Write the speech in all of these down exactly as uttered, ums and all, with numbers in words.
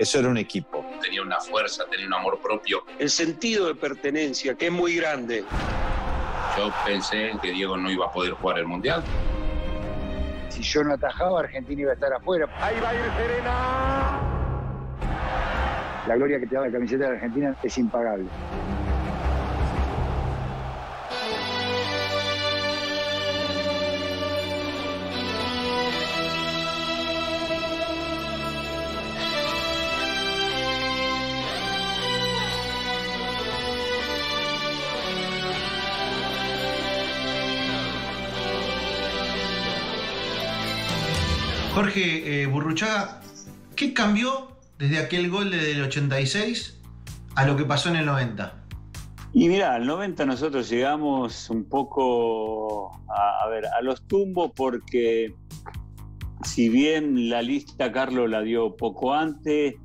Eso era un equipo. Tenía una fuerza, tenía un amor propio. El sentido de pertenencia, que es muy grande. Yo pensé que Diego no iba a poder jugar el Mundial. Si yo no atajaba, Argentina iba a estar afuera. Ahí va a ir Serena. La gloria que te da la camiseta de la Argentina es impagable. Jorge eh, Burruchaga, ¿qué cambió desde aquel gol del ochenta y seis a lo que pasó en el noventa? Y mirá, al noventa nosotros llegamos un poco a, a ver, a los tumbos, porque si bien la lista Carlos la dio poco antes,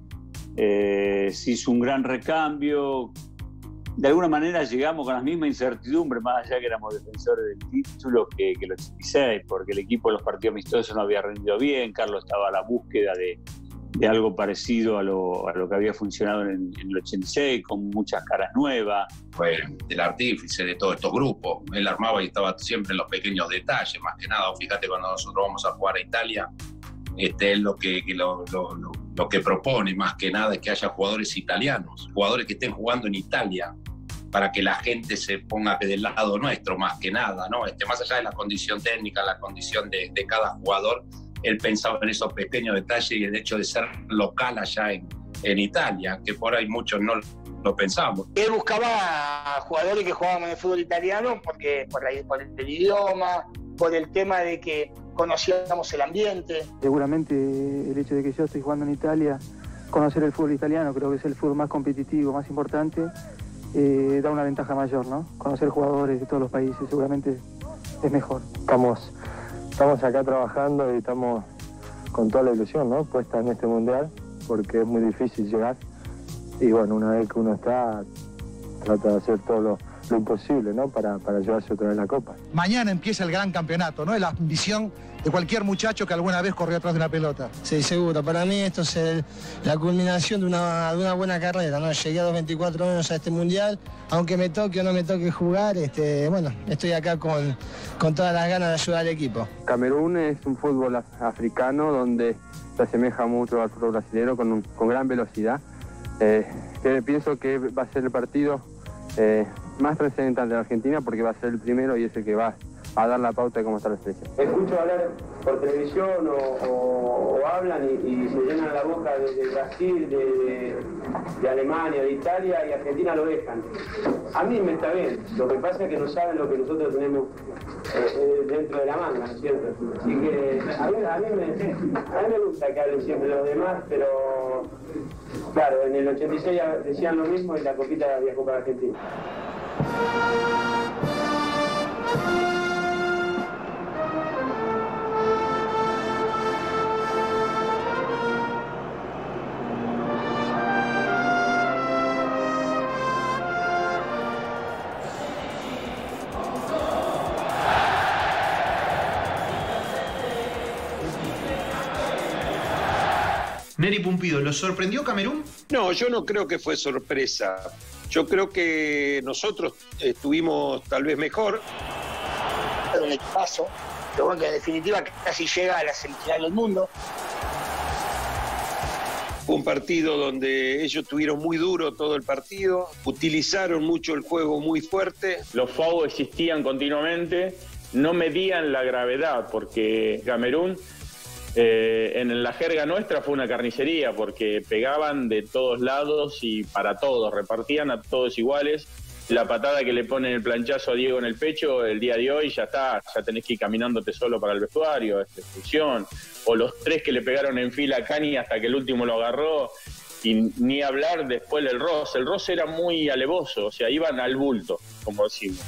eh, se hizo un gran recambio. De alguna manera llegamos con la misma incertidumbre, más allá que éramos defensores del título, que, que el ochenta y seis, porque el equipo de los partidos amistosos no había rendido bien. Carlos estaba a la búsqueda de, de algo parecido a lo, a lo que había funcionado en, en el ochenta y seis, con muchas caras nuevas. Fue el artífice de todos estos grupos. Él armaba y estaba siempre en los pequeños detalles, más que nada. Fíjate, cuando nosotros vamos a jugar a Italia, este es lo que, que lo, lo, lo, lo que propone, más que nada, es que haya jugadores italianos, jugadores que estén jugando en Italia, para que la gente se ponga del lado nuestro, más que nada, ¿no? Este, más allá de la condición técnica, la condición de, de cada jugador, él pensaba en esos pequeños detalles y el hecho de ser local allá en, en Italia, que por ahí muchos no lo pensamos. Él buscaba jugadores que jugaban en el fútbol italiano porque, por, la, por el idioma, por el tema de que conocíamos el ambiente. Seguramente el hecho de que yo estoy jugando en Italia, conocer el fútbol italiano, creo que es el fútbol más competitivo, más importante, Eh, da una ventaja mayor, ¿no? Conocer jugadores de todos los países seguramente es mejor. Estamos, estamos acá trabajando y estamos con toda la ilusión, ¿no?, puesta en este mundial, porque es muy difícil llegar. Y bueno, una vez que uno está, trata de hacer todo lo, lo imposible, ¿no?, para, para llevarse otra vez la copa. Mañana empieza el gran campeonato, ¿no? Es la ambición de cualquier muchacho que alguna vez corrió atrás de una pelota. Sí, seguro. Para mí esto es el, la culminación de una, de una buena carrera, ¿no? Llegué a los veinticuatro años a este mundial, aunque me toque o no me toque jugar, este, bueno, estoy acá con, con todas las ganas de ayudar al equipo. Camerún es un fútbol africano donde se asemeja mucho al fútbol brasileño, con, un, con gran velocidad. Eh, que pienso que va a ser el partido eh, más trascendental de la Argentina, porque va a ser el primero y es el que va a dar la pauta de cómo está la selección. Escucho hablar por televisión o, o, o hablan y, y se llenan la boca de, de Brasil, de, de, de Alemania, de Italia, y Argentina lo dejan. A mí me está bien, lo que pasa es que no saben lo que nosotros tenemos eh, dentro de la manga, ¿no es cierto? Así que a mí, a, mí me, a mí me gusta que hablen siempre los demás, pero claro, en el ochenta y seis decían lo mismo y la copita viajó para Argentina. Neri Pumpido, ¿lo sorprendió Camerún? No, yo no creo que fue sorpresa. Yo creo que nosotros estuvimos tal vez mejor. Un equipazo, pero bueno, que en definitiva casi llega a la semifinal del mundo. Fue un partido donde ellos tuvieron muy duro todo el partido, utilizaron mucho el juego muy fuerte. Los fouls existían continuamente, no medían la gravedad, porque Camerún, eh, en la jerga nuestra, fue una carnicería, porque pegaban de todos lados y para todos, repartían a todos iguales. La patada que le ponen el planchazo a Diego en el pecho el día de hoy, ya está, ya tenés que ir caminándote solo para el vestuario, esta expulsión. O los tres que le pegaron en fila a Cani hasta que el último lo agarró, y ni hablar después del roce. El roce era muy alevoso, o sea, iban al bulto, como decimos.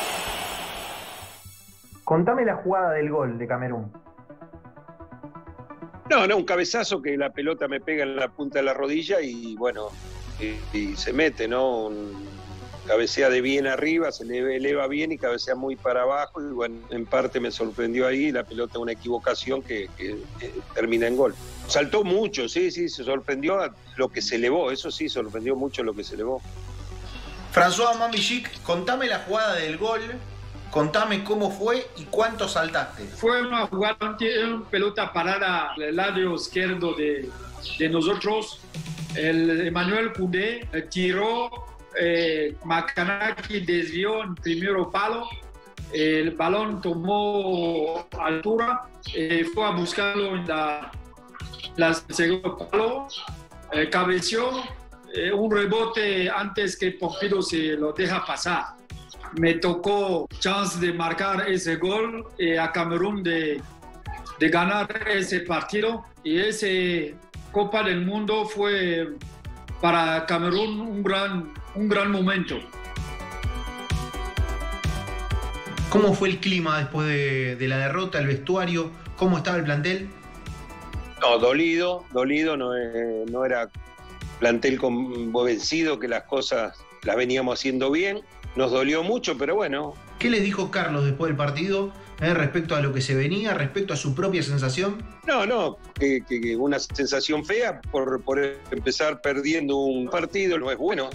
Contame la jugada del gol de Camerún. No, no, un cabezazo que la pelota me pega en la punta de la rodilla y bueno, y, y se mete, ¿no? Un, cabecea de bien arriba, se le eleva bien y cabecea muy para abajo y bueno, en parte me sorprendió ahí la pelota, una equivocación que, que, que termina en gol. Saltó mucho, sí, sí, se sorprendió a lo que se elevó, eso sí, sorprendió mucho lo que se elevó. François Mamichik, contame la jugada del gol, contame cómo fue y cuánto saltaste. Fue una jugada, una pelota parada al lado izquierdo de, de nosotros. El Emmanuel Koundé tiró, eh, Makanaki desvió en primer palo, el balón tomó altura, eh, fue a buscarlo en la, la segundo palo, eh, cabeció, eh, un rebote antes que Pompido se lo deja pasar. Me tocó chance de marcar ese gol eh, a Camerún de, de ganar ese partido y ese Copa del Mundo fue para Camerún un gran, un gran momento. ¿Cómo fue el clima después de, de la derrota, el vestuario? ¿Cómo estaba el plantel? No, dolido, dolido, no, eh, no era plantel convencido que las cosas las veníamos haciendo bien. Nos dolió mucho, pero bueno. ¿Qué les dijo Carlos después del partido eh, respecto a lo que se venía, respecto a su propia sensación? No, no, que, que, que una sensación fea por, por empezar perdiendo un partido no es bueno.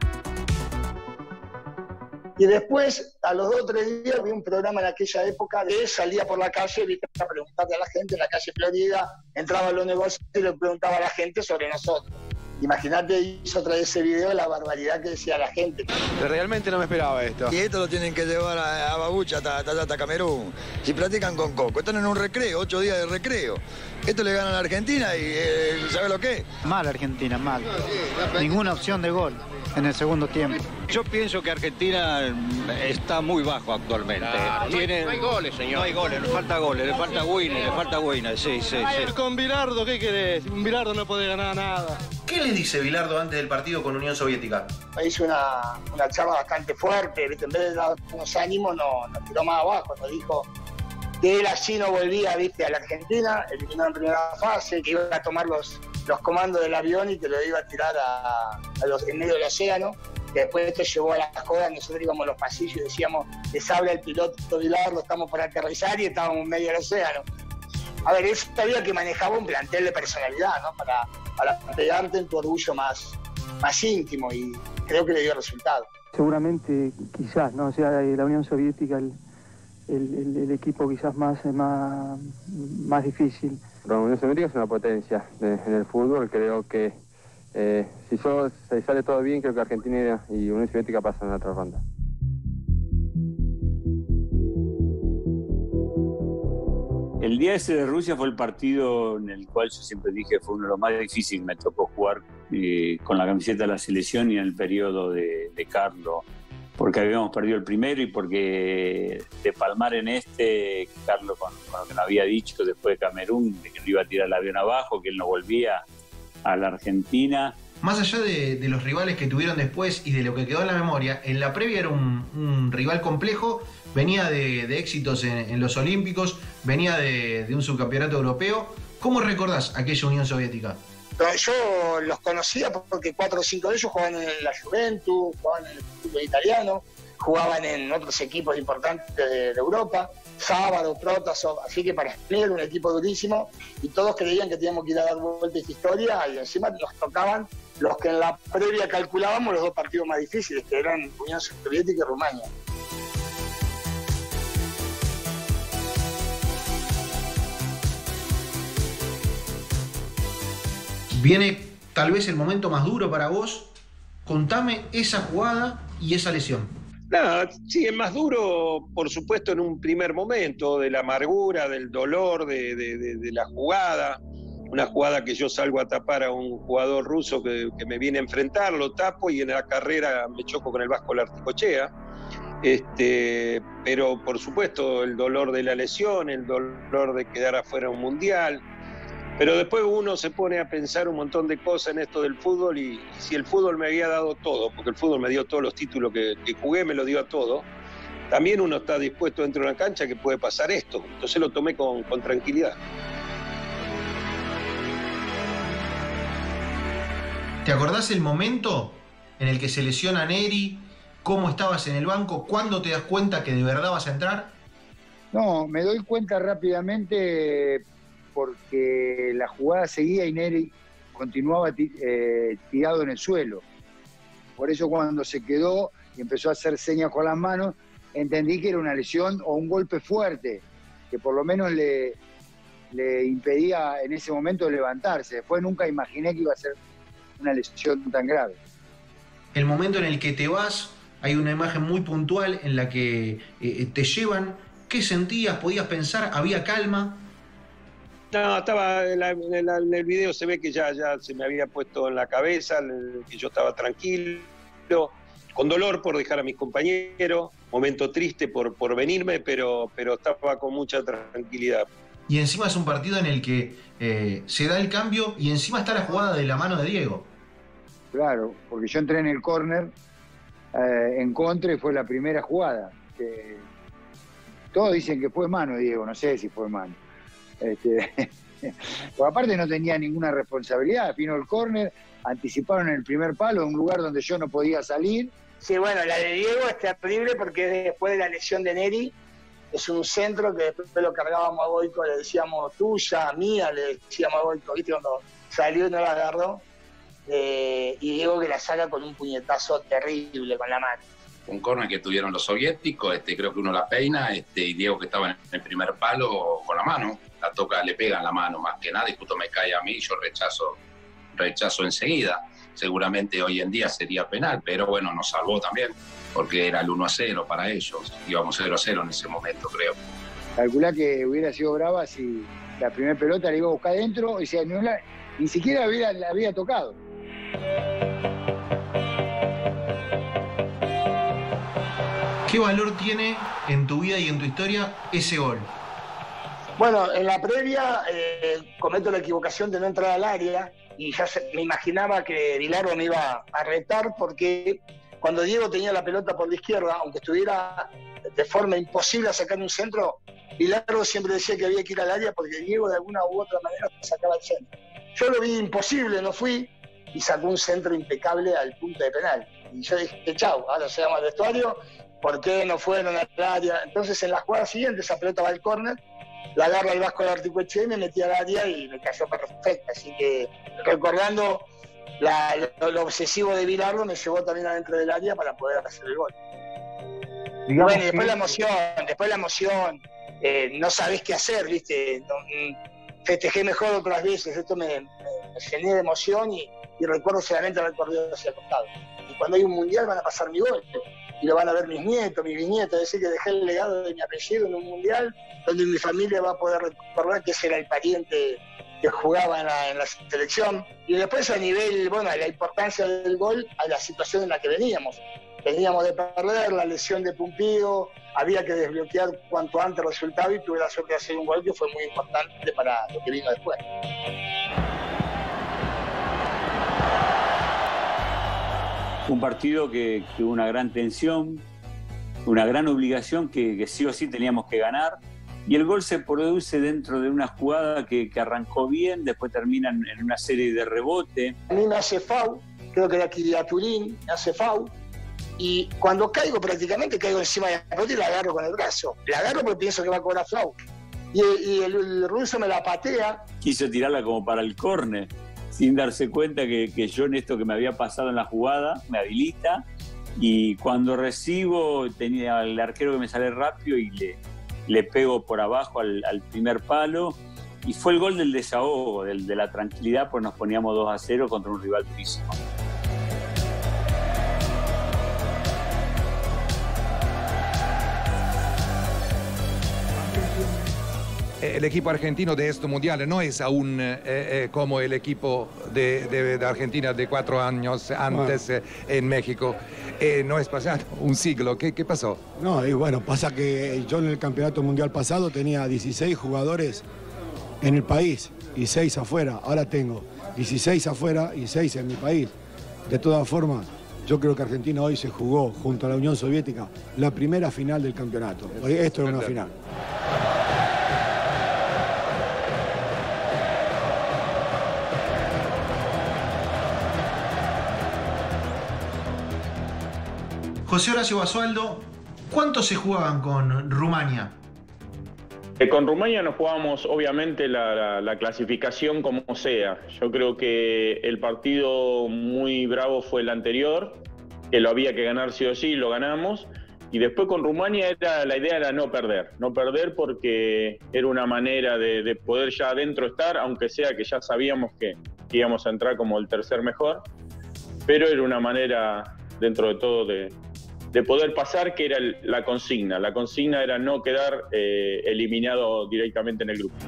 Y después, a los dos o tres días, vi un programa en aquella época de salía por la calle, viste, a preguntarle a la gente en la calle Florida, entraba a los negocios y le preguntaba a la gente sobre nosotros. Imagínate, hizo otra vez ese video, la barbaridad que decía la gente. Realmente no me esperaba esto. Y esto lo tienen que llevar a, a Babucha, hasta, hasta, hasta Camerún. Si platican con Coco, están en un recreo, ocho días de recreo. Esto le ganan a la Argentina y eh, ¿sabe lo qué? Mal Argentina, mal. Ninguna opción de gol en el segundo tiempo. Yo pienso que Argentina está muy bajo actualmente. Claro, Tiene, no, hay, no hay goles, señor. No hay goles, le falta goles, le falta Winner, le falta Winner, sí, sí, sí. Con Bilardo, ¿qué querés? Un Bilardo no puede ganar nada. ¿Qué les dice Bilardo antes del partido con Unión Soviética? Me hizo una, una charla bastante fuerte, ¿viste? En vez de dar unos ánimos, nos no tiró más abajo, nos dijo que él así no volvía, ¿viste? A la Argentina, eliminó en primera fase, que iba a tomar los, los comandos del avión y que lo iba a tirar a, a los, en medio del océano, que después esto llevó a las jodas, nosotros íbamos a los pasillos y decíamos, les habla el piloto Bilardo, estamos por aterrizar y estábamos en medio del océano. A ver, él sabía que manejaba un plantel de personalidad, ¿no? Para, para pegarte en tu orgullo más, más íntimo y creo que le dio resultado. Seguramente, quizás, ¿no? O sea, la Unión Soviética, el, el, el, el equipo quizás más, más, más difícil. La Unión Soviética es una potencia de, en el fútbol, creo que eh, si solo se sale todo bien, creo que Argentina y Unión Soviética pasan a otra ronda. El día ese de Rusia fue el partido en el cual yo siempre dije fue uno de los más difíciles. Me tocó jugar eh, con la camiseta de la selección y en el periodo de, de Carlos, porque habíamos perdido el primero y porque de palmar en este, Carlos con, con lo que nos había dicho después de Camerún, de que no iba a tirar el avión abajo, que él no volvía a la Argentina. Más allá de, de los rivales que tuvieron después y de lo que quedó en la memoria, en la previa era un, un rival complejo, venía de, de éxitos en, en los Olímpicos, venía de, de un subcampeonato europeo. ¿Cómo recordás aquella Unión Soviética? Yo los conocía porque cuatro o cinco de ellos jugaban en la Juventus, jugaban en el fútbol italiano, jugaban en otros equipos importantes de, de Europa, Sábado, Protasov, así que para mí era un equipo durísimo y todos creían que teníamos que ir a dar vuelta a esta historia y encima nos tocaban los que en la previa calculábamos los dos partidos más difíciles, que eran Unión Soviética y Rumania. Viene tal vez el momento más duro para vos. Contame esa jugada y esa lesión. Nada, sí, es más duro, por supuesto, en un primer momento, de la amargura, del dolor, de, de, de, de la jugada. Una jugada que yo salgo a tapar a un jugador ruso que, que me viene a enfrentar, lo tapo y en la carrera me choco con el Vasco Larticochea. Este, pero, por supuesto, el dolor de la lesión, el dolor de quedar afuera de un mundial. Pero después uno se pone a pensar un montón de cosas en esto del fútbol y, y si el fútbol me había dado todo, porque el fútbol me dio todos los títulos que, que jugué, me lo dio a todo, también uno está dispuesto dentro de una cancha que puede pasar esto. Entonces lo tomé con, con tranquilidad. ¿Te acordás el momento en el que se lesiona Neri? ¿Cómo estabas en el banco? ¿Cuándo te das cuenta que de verdad vas a entrar? No, me doy cuenta rápidamente porque la jugada seguía y Neri continuaba eh, tirado en el suelo. Por eso cuando se quedó y empezó a hacer señas con las manos, entendí que era una lesión o un golpe fuerte, que por lo menos le, le impedía en ese momento levantarse. Después nunca imaginé que iba a ser una lesión tan grave. El momento en el que te vas, hay una imagen muy puntual en la que eh, te llevan. ¿Qué sentías? ¿Podías pensar? ¿Había calma? No, estaba en, la, en, la, en el video se ve que ya, ya se me había puesto en la cabeza, que yo estaba tranquilo, con dolor por dejar a mis compañeros, momento triste por, por venirme, pero, pero estaba con mucha tranquilidad. Y encima es un partido en el que eh, se da el cambio y encima está la jugada de la mano de Diego. Claro, porque yo entré en el córner eh, en contra y fue la primera jugada. Que todos dicen que fue mano, Diego, no sé si fue mano. Este, por aparte no tenía ninguna responsabilidad, vino el córner, anticiparon el primer palo en un lugar donde yo no podía salir. Sí, bueno, la de Diego es terrible porque después de la lesión de Neri, es un centro que después lo cargábamos a Goico, le decíamos tuya, mía, le decíamos a Goico, ¿viste? Cuando salió y no la agarró, eh, y Diego que la saca con un puñetazo terrible con la mano. Un córner que tuvieron los soviéticos, este, creo que uno la peina, este, y Diego que estaba en el primer palo con la mano, la toca, le pega en la mano más que nada, y justo me cae a mí, yo rechazo, rechazo enseguida. Seguramente hoy en día sería penal, pero bueno, nos salvó también, porque era el uno a cero para ellos, íbamos cero a cero en ese momento, creo. Calculá que hubiera sido brava si la primera pelota la iba a buscar adentro, y si no la, ni siquiera había, la había tocado. ¿Qué valor tiene en tu vida y en tu historia ese gol? Bueno, en la previa eh, cometo la equivocación de no entrar al área y ya se, me imaginaba que Bilardo me iba a retar porque cuando Diego tenía la pelota por la izquierda, aunque estuviera de forma imposible a sacar un centro, Bilardo siempre decía que había que ir al área porque Diego de alguna u otra manera sacaba el centro. Yo lo vi imposible, no fui y sacó un centro impecable al punto de penal. Y yo dije, chau, ahora llegamos al vestuario, ¿por qué no fueron al área? Entonces en la jugada siguiente esa pelota va al córner, la agarra el Vasco de Articueche, me metí al área y me cayó perfecta. Así que recordando la, lo, lo obsesivo de Bilardo, me llevó también adentro del área para poder hacer el gol. Digamos bueno, y después que... la emoción, después la emoción, eh, no sabés qué hacer, ¿viste? No, festejé mejor otras veces, esto me, me, me llené de emoción y, y recuerdo solamente haber corrido hacia el costado. Y cuando hay un mundial van a pasar mi gol. Y lo van a ver mis nietos, mis bisnietos, es decir, que dejé el legado de mi apellido en un mundial donde mi familia va a poder recordar que ese era el pariente que jugaba en la, en la selección. Y después a nivel, bueno, a la importancia del gol, a la situación en la que veníamos. Veníamos de perder, la lesión de Pumpido, había que desbloquear cuanto antes el resultado y tuve la suerte de hacer un gol que fue muy importante para lo que vino después. Un partido que, que hubo una gran tensión, una gran obligación que, que sí o sí teníamos que ganar. Y el gol se produce dentro de una jugada que, que arrancó bien, después termina en, en una serie de rebote. A mí me hace foul, creo que era aquí a Turín, me hace foul. Y cuando caigo prácticamente caigo encima de la pelota y la agarro con el brazo. La agarro porque pienso que va a cobrar foul. Y, y el, el ruso me la patea. Quiso tirarla como para el córner, sin darse cuenta que, que yo en esto que me había pasado en la jugada, me habilita, y cuando recibo tenía al arquero que me sale rápido y le, le pego por abajo al, al primer palo, y fue el gol del desahogo, del, de la tranquilidad, pues nos poníamos dos a cero contra un rival durísimo. El equipo argentino de estos mundiales no es aún eh, eh, como el equipo de, de, de Argentina de cuatro años antes eh, en México. Eh, no es pasado un siglo. ¿Qué, qué pasó? No, y bueno, pasa que yo en el campeonato mundial pasado tenía dieciséis jugadores en el país y seis afuera. Ahora tengo dieciséis afuera y seis en mi país. De todas formas, yo creo que Argentina hoy se jugó junto a la Unión Soviética la primera final del campeonato. Esto era una final. José Horacio Basualdo, ¿cuántos se jugaban con Rumania? Eh, con Rumania nos jugábamos obviamente la, la, la clasificación como sea. Yo creo que el partido muy bravo fue el anterior, que lo había que ganar sí o sí, lo ganamos. Y después con Rumania era, la idea era no perder, no perder porque era una manera de, de poder ya adentro estar, aunque sea que ya sabíamos que, que íbamos a entrar como el tercer mejor, pero era una manera dentro de todo de, de poder pasar, que era el, la consigna. La consigna era no quedar eh, eliminado directamente en el grupo.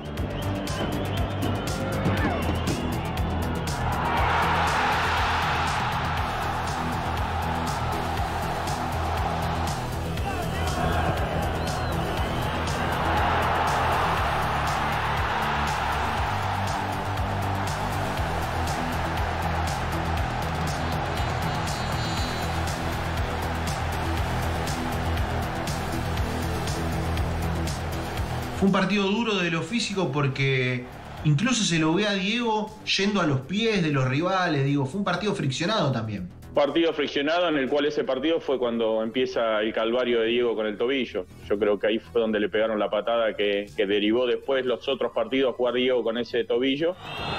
Fue un partido duro de lo físico porque incluso se lo ve a Diego yendo a los pies de los rivales. Digo, fue un partido friccionado también. Partido friccionado en el cual ese partido fue cuando empieza el calvario de Diego con el tobillo. Yo creo que ahí fue donde le pegaron la patada que, que derivó después los otros partidos a jugar Diego con ese tobillo.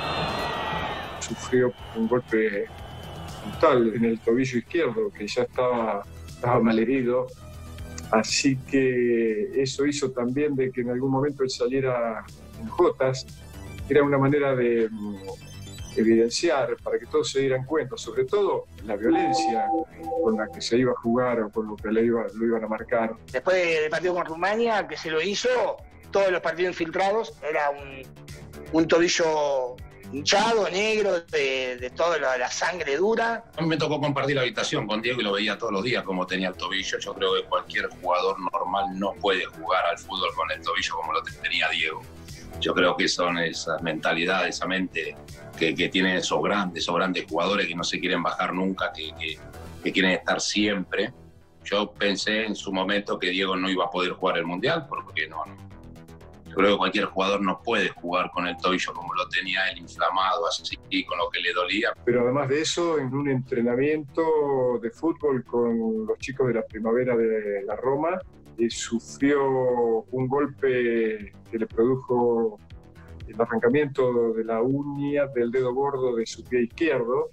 Sufrió un golpe brutal en el tobillo izquierdo, que ya estaba, estaba malherido. Así que eso hizo también de que en algún momento él saliera en jotas. Era una manera de um, evidenciar, para que todos se dieran cuenta, sobre todo la violencia con la que se iba a jugar o con lo que le iba, lo iban a marcar. Después del partido con Rumania, que se lo hizo, todos los partidos infiltrados, era un, un tobillo hinchado, negro, de, de toda la, la sangre dura. A mí me tocó compartir la habitación con Diego y lo veía todos los días como tenía el tobillo. Yo creo que cualquier jugador normal no puede jugar al fútbol con el tobillo como lo tenía Diego. Yo creo que son esas mentalidades, esa mente que, que tienen esos grandes, esos grandes jugadores que no se quieren bajar nunca, que, que, que quieren estar siempre. Yo pensé en su momento que Diego no iba a poder jugar el Mundial, porque no, no. Yo creo que cualquier jugador no puede jugar con el tobillo como lo tenía él, inflamado, así, con lo que le dolía. Pero además de eso, en un entrenamiento de fútbol con los chicos de la primavera de la Roma, eh, sufrió un golpe que le produjo el arrancamiento de la uña del dedo gordo de su pie izquierdo,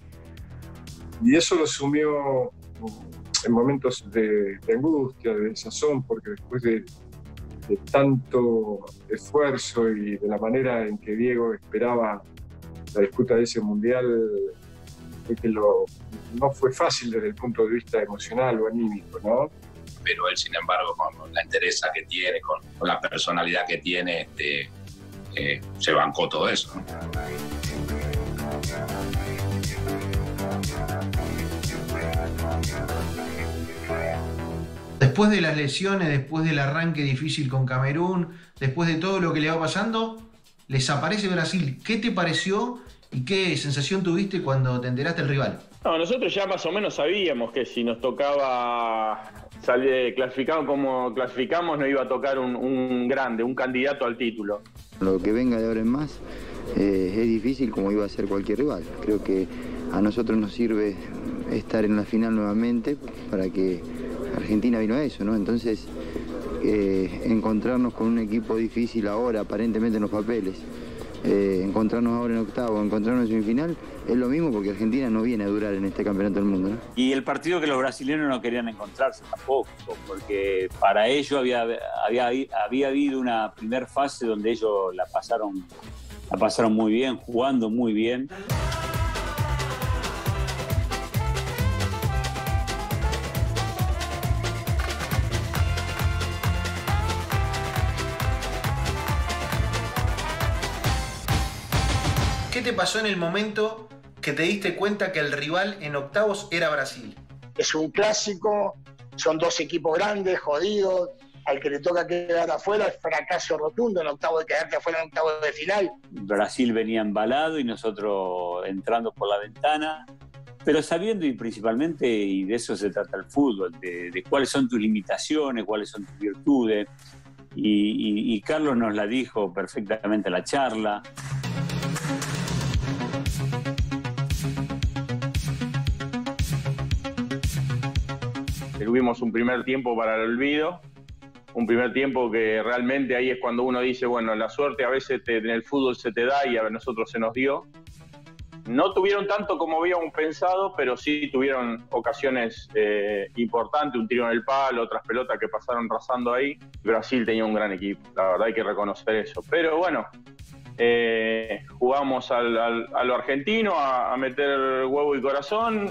y eso lo sumió en momentos de, de angustia, de desazón, porque después de de tanto esfuerzo y de la manera en que Diego esperaba la disputa de ese mundial, que lo, no fue fácil desde el punto de vista emocional o anímico, ¿no? Pero él, sin embargo, con la entereza que tiene, con, con la personalidad que tiene, este, eh, se bancó todo eso, ¿no? Después de las lesiones, después del arranque difícil con Camerún, después de todo lo que le va pasando, les aparece Brasil. ¿Qué te pareció y qué sensación tuviste cuando te enteraste del rival? No, nosotros ya más o menos sabíamos que si nos tocaba salir clasificado como clasificamos, nos iba a tocar un, un grande, un candidato al título. Lo que venga de ahora en más eh, es difícil como iba a ser cualquier rival. Creo que a nosotros nos sirve estar en la final nuevamente para que Argentina vino a eso, ¿no? Entonces, eh, encontrarnos con un equipo difícil ahora, aparentemente en los papeles, eh, encontrarnos ahora en octavo, encontrarnos en semifinal, es lo mismo porque Argentina no viene a durar en este campeonato del mundo, ¿no? Y el partido que los brasileños no querían encontrarse tampoco, porque para ellos había, había, había habido una primera fase donde ellos la pasaron, la pasaron muy bien, jugando muy bien. ¿Qué te pasó en el momento que te diste cuenta que el rival en octavos era Brasil? Es un clásico, son dos equipos grandes, jodidos. Al que le toca quedar afuera es fracaso rotundo en octavo de quedarte afuera en octavo de final. Brasil venía embalado y nosotros entrando por la ventana, pero sabiendo y principalmente, y de eso se trata el fútbol, de, de cuáles son tus limitaciones, cuáles son tus virtudes. Y, y, y Carlos nos la dijo perfectamente en la charla. Tuvimos un primer tiempo para el olvido, un primer tiempo que realmente ahí es cuando uno dice, bueno, la suerte a veces te, en el fútbol se te da y a nosotros se nos dio. No tuvieron tanto como habíamos pensado, pero sí tuvieron ocasiones eh, importantes, un tiro en el palo, otras pelotas que pasaron rasando ahí. Brasil tenía un gran equipo, la verdad hay que reconocer eso. Pero bueno, eh, jugamos al, al, a lo argentino, a, a meter huevo y corazón.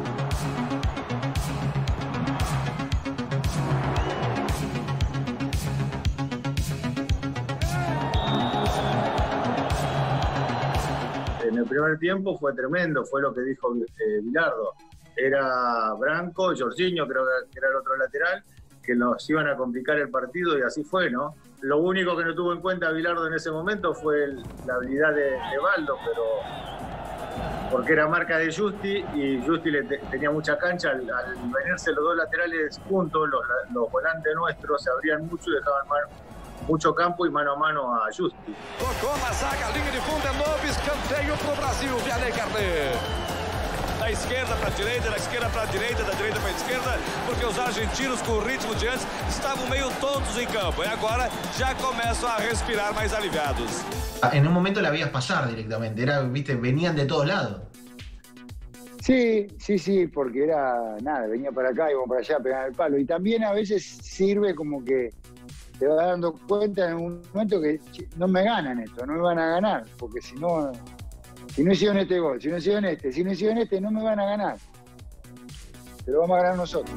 En el primer tiempo fue tremendo, fue lo que dijo eh, Bilardo. Era Branco, Jorginho, creo que era el otro lateral, que nos iban a complicar el partido y así fue, ¿no? Lo único que no tuvo en cuenta Bilardo en ese momento fue el, la habilidad de, de Baldo, pero porque era marca de Justi y Justi le te, tenía mucha cancha. Al, al venirse los dos laterales juntos, los, los volantes nuestros se abrían mucho y dejaban mal, mucho campo y mano a mano a Justi. Tocou na zaga, linha de fundo é novo, escanteio pro Brasil, Vianney Carlet. Da esquerda para a direita, da esquerda para a direita, da direita para a esquerda, porque os argentinos com o ritmo de antes estavam meio tontos em campo e agora já começam a respirar mais aliviados. En un momento la veías pasar directamente, era, viste, venían de todos lados. Sí, sí, sí, porque era nada, venía para acá, iba para allá, pegaban el palo. Y también a veces sirve como que te vas dando cuenta en un momento que no me ganan esto, no me van a ganar, porque si no, si no hicieron este gol, si no hicieron este, si no hicieron este, no me van a ganar. Se lo vamos a ganar nosotros.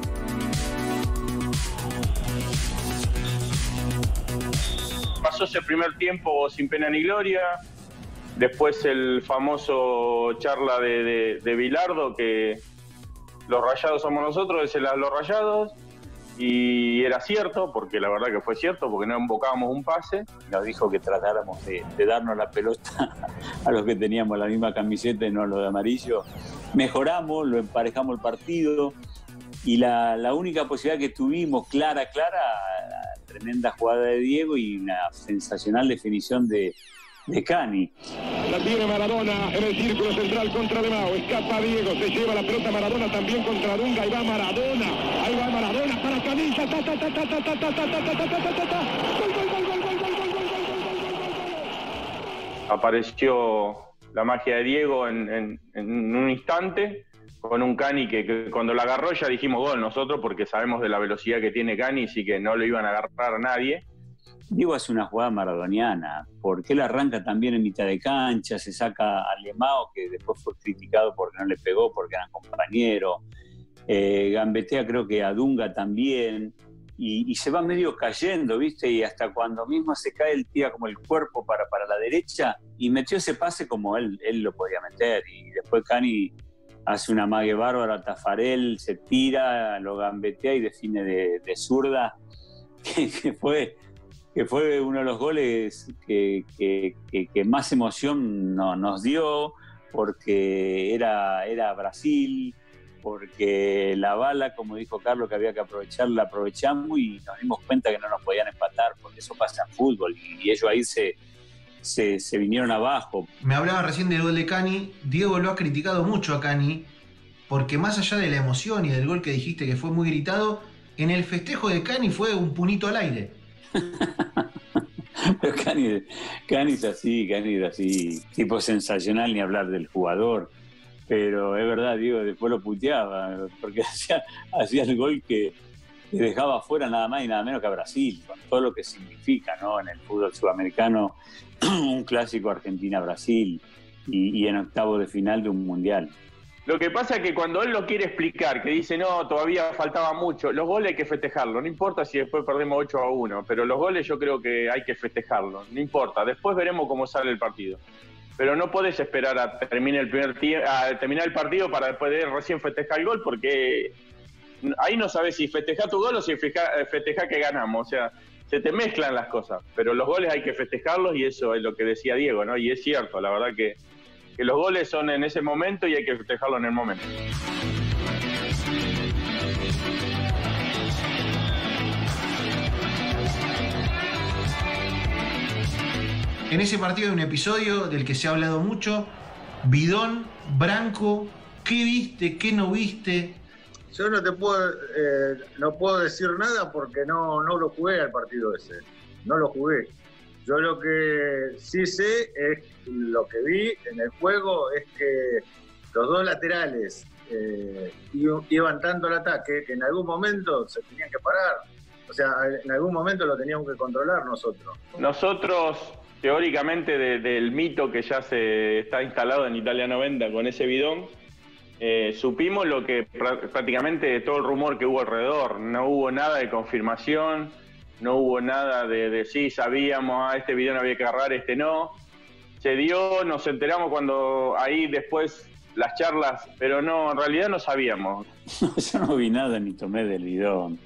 Pasó ese primer tiempo sin pena ni gloria, después el famoso charla de, de, de Bilardo, que los rayados somos nosotros, es el a los rayados. Y era cierto, porque la verdad que fue cierto, porque no invocábamos un pase. Nos dijo que tratáramos de, de darnos la pelota a los que teníamos la misma camiseta y no a los de amarillo. Mejoramos, lo emparejamos el partido y la, la única posibilidad que tuvimos clara, clara, la tremenda jugada de Diego y una sensacional definición de, de Cani. La tiene Maradona en el círculo central contra De Mao. Escapa Diego, se lleva la pelota Maradona también contra Dunga. Ahí va Maradona, ahí va Maradona para Canilla. Ta ta ta ta ta ta ta ta ta ta ta ta ta. Gol, gol, gol, gol, gol, gol, gol, gol, gol. Apareció la magia de Diego en, en, en un instante con un Cani que, que cuando la agarró ya dijimos gol nosotros, porque sabemos de la velocidad que tiene Cani, así que no lo iban a agarrar a nadie. Diego hace una jugada maradoniana, porque él arranca también en mitad de cancha, se saca a Lemao, que después fue criticado porque no le pegó, porque eran compañeros, eh, gambetea creo que a Dunga también, y, y se va medio cayendo, ¿viste? Y hasta cuando mismo se cae, él tira como el cuerpo para, para la derecha, y metió ese pase como él, él lo podía meter, y después Cani hace una mague bárbara, Tafarel se tira, lo gambetea y define de, de zurda, que, que fue... que fue uno de los goles que, que, que, que más emoción no, nos dio, porque era, era Brasil, porque la bala, como dijo Carlos, que había que aprovechar, la aprovechamos y nos dimos cuenta que no nos podían empatar, porque eso pasa en fútbol, y, y ellos ahí se, se, se vinieron abajo. Me hablaba recién del gol de Cani. Diego lo ha criticado mucho a Cani, porque más allá de la emoción y del gol que dijiste que fue muy gritado, en el festejo de Cani fue un punito al aire. Pero Cani, Cani es así, Cani es así, tipo sensacional, ni hablar del jugador. Pero es verdad, Diego, después lo puteaba, porque hacía, hacía el gol que, que dejaba afuera nada más y nada menos que a Brasil, con todo lo que significa, ¿no? En el fútbol sudamericano, un clásico Argentina-Brasil y, y en octavo de final de un mundial. Lo que pasa es que cuando él lo quiere explicar, que dice, no, todavía faltaba mucho, los goles hay que festejarlos, no importa si después perdemos ocho a uno, pero los goles yo creo que hay que festejarlos, no importa, después veremos cómo sale el partido. Pero no podés esperar a terminar el primer tie- a terminar el partido para después de recién festejar el gol, porque ahí no sabes si festejar tu gol o si festejar que ganamos, o sea, se te mezclan las cosas, pero los goles hay que festejarlos y eso es lo que decía Diego, ¿no? Y es cierto, la verdad que que los goles son en ese momento y hay que festejarlo en el momento. En ese partido hay un episodio del que se ha hablado mucho. Bidón, Branco, ¿qué viste? ¿Qué no viste? yo no te puedo, eh, no puedo decir nada porque no, no lo jugué al partido ese. No lo jugué. Yo lo que sí sé es, lo que vi en el juego es que los dos laterales eh, iban tanto al ataque que en algún momento se tenían que parar. O sea, en algún momento lo teníamos que controlar nosotros. Nosotros, teóricamente, de, del mito que ya se está instalado en Italia noventa con ese bidón, eh, supimos lo que prácticamente todo el rumor que hubo alrededor. No hubo nada de confirmación, no hubo nada de decir, sí, sabíamos, a este bidón había que agarrar, este no. Se dio, nos enteramos cuando ahí después las charlas, pero no, en realidad no sabíamos. Yo no vi nada ni tomé del bidón.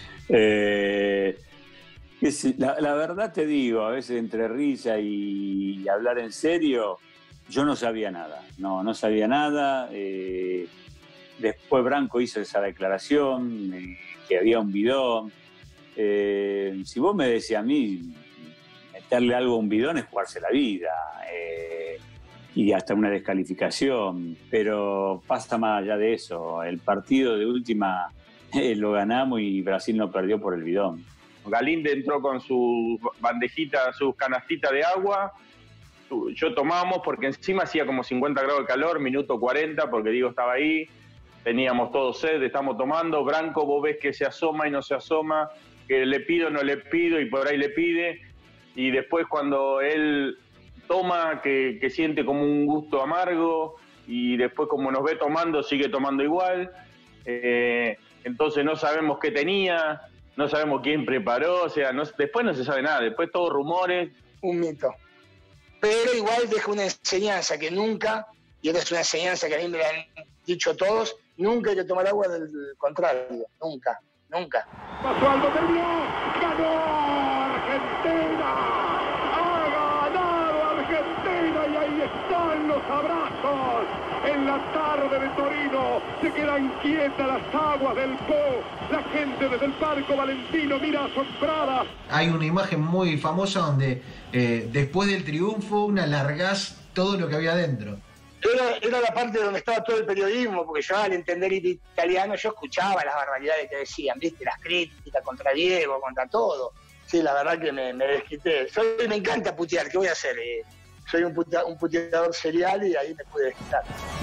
Eh, la, la verdad te digo, a veces entre risa y, y hablar en serio, yo no sabía nada, no, no sabía nada. Eh, después Branco hizo esa declaración, eh, que había un bidón. Eh, si vos me decís a mí, meterle algo a un bidón es jugarse la vida, eh, y hasta una descalificación, pero pasa más allá de eso. El partido de última eh, lo ganamos y Brasil no perdió por el bidón. Galíndez entró con su bandejita, sus canastitas de agua. Yo tomamos porque encima hacía como cincuenta grados de calor, minuto cuarenta, porque Diego estaba ahí. Teníamos todo sed, estamos tomando. Branco, vos ves que se asoma y no se asoma, que le pido, no le pido y por ahí le pide. Y después cuando él toma, que, que siente como un gusto amargo, y después como nos ve tomando, sigue tomando igual. Eh, entonces no sabemos qué tenía, no sabemos quién preparó, o sea, no, después no se sabe nada, después todos rumores. Un mito. Pero igual deja una enseñanza que nunca, y esta es una enseñanza que a mí me la han dicho todos, nunca hay que tomar agua del contrario, nunca, nunca. Pasó algo del gol, ganó Argentina. Y ahí están los abrazos en la tarde de Torino. Se quedan quietas las aguas del Po. La gente desde el Parco Valentino mira asombrada. Hay una imagen muy famosa donde eh, después del triunfo una largás todo lo que había adentro. Era, era la parte donde estaba todo el periodismo, porque yo al entender italiano yo escuchaba las barbaridades que decían, viste, las críticas contra Diego, contra todo. Sí, la verdad que me, me desquité. Soy, me encanta putear, ¿qué voy a hacer? Eh, soy un, putea, un puteador serial y ahí me pude desquitar.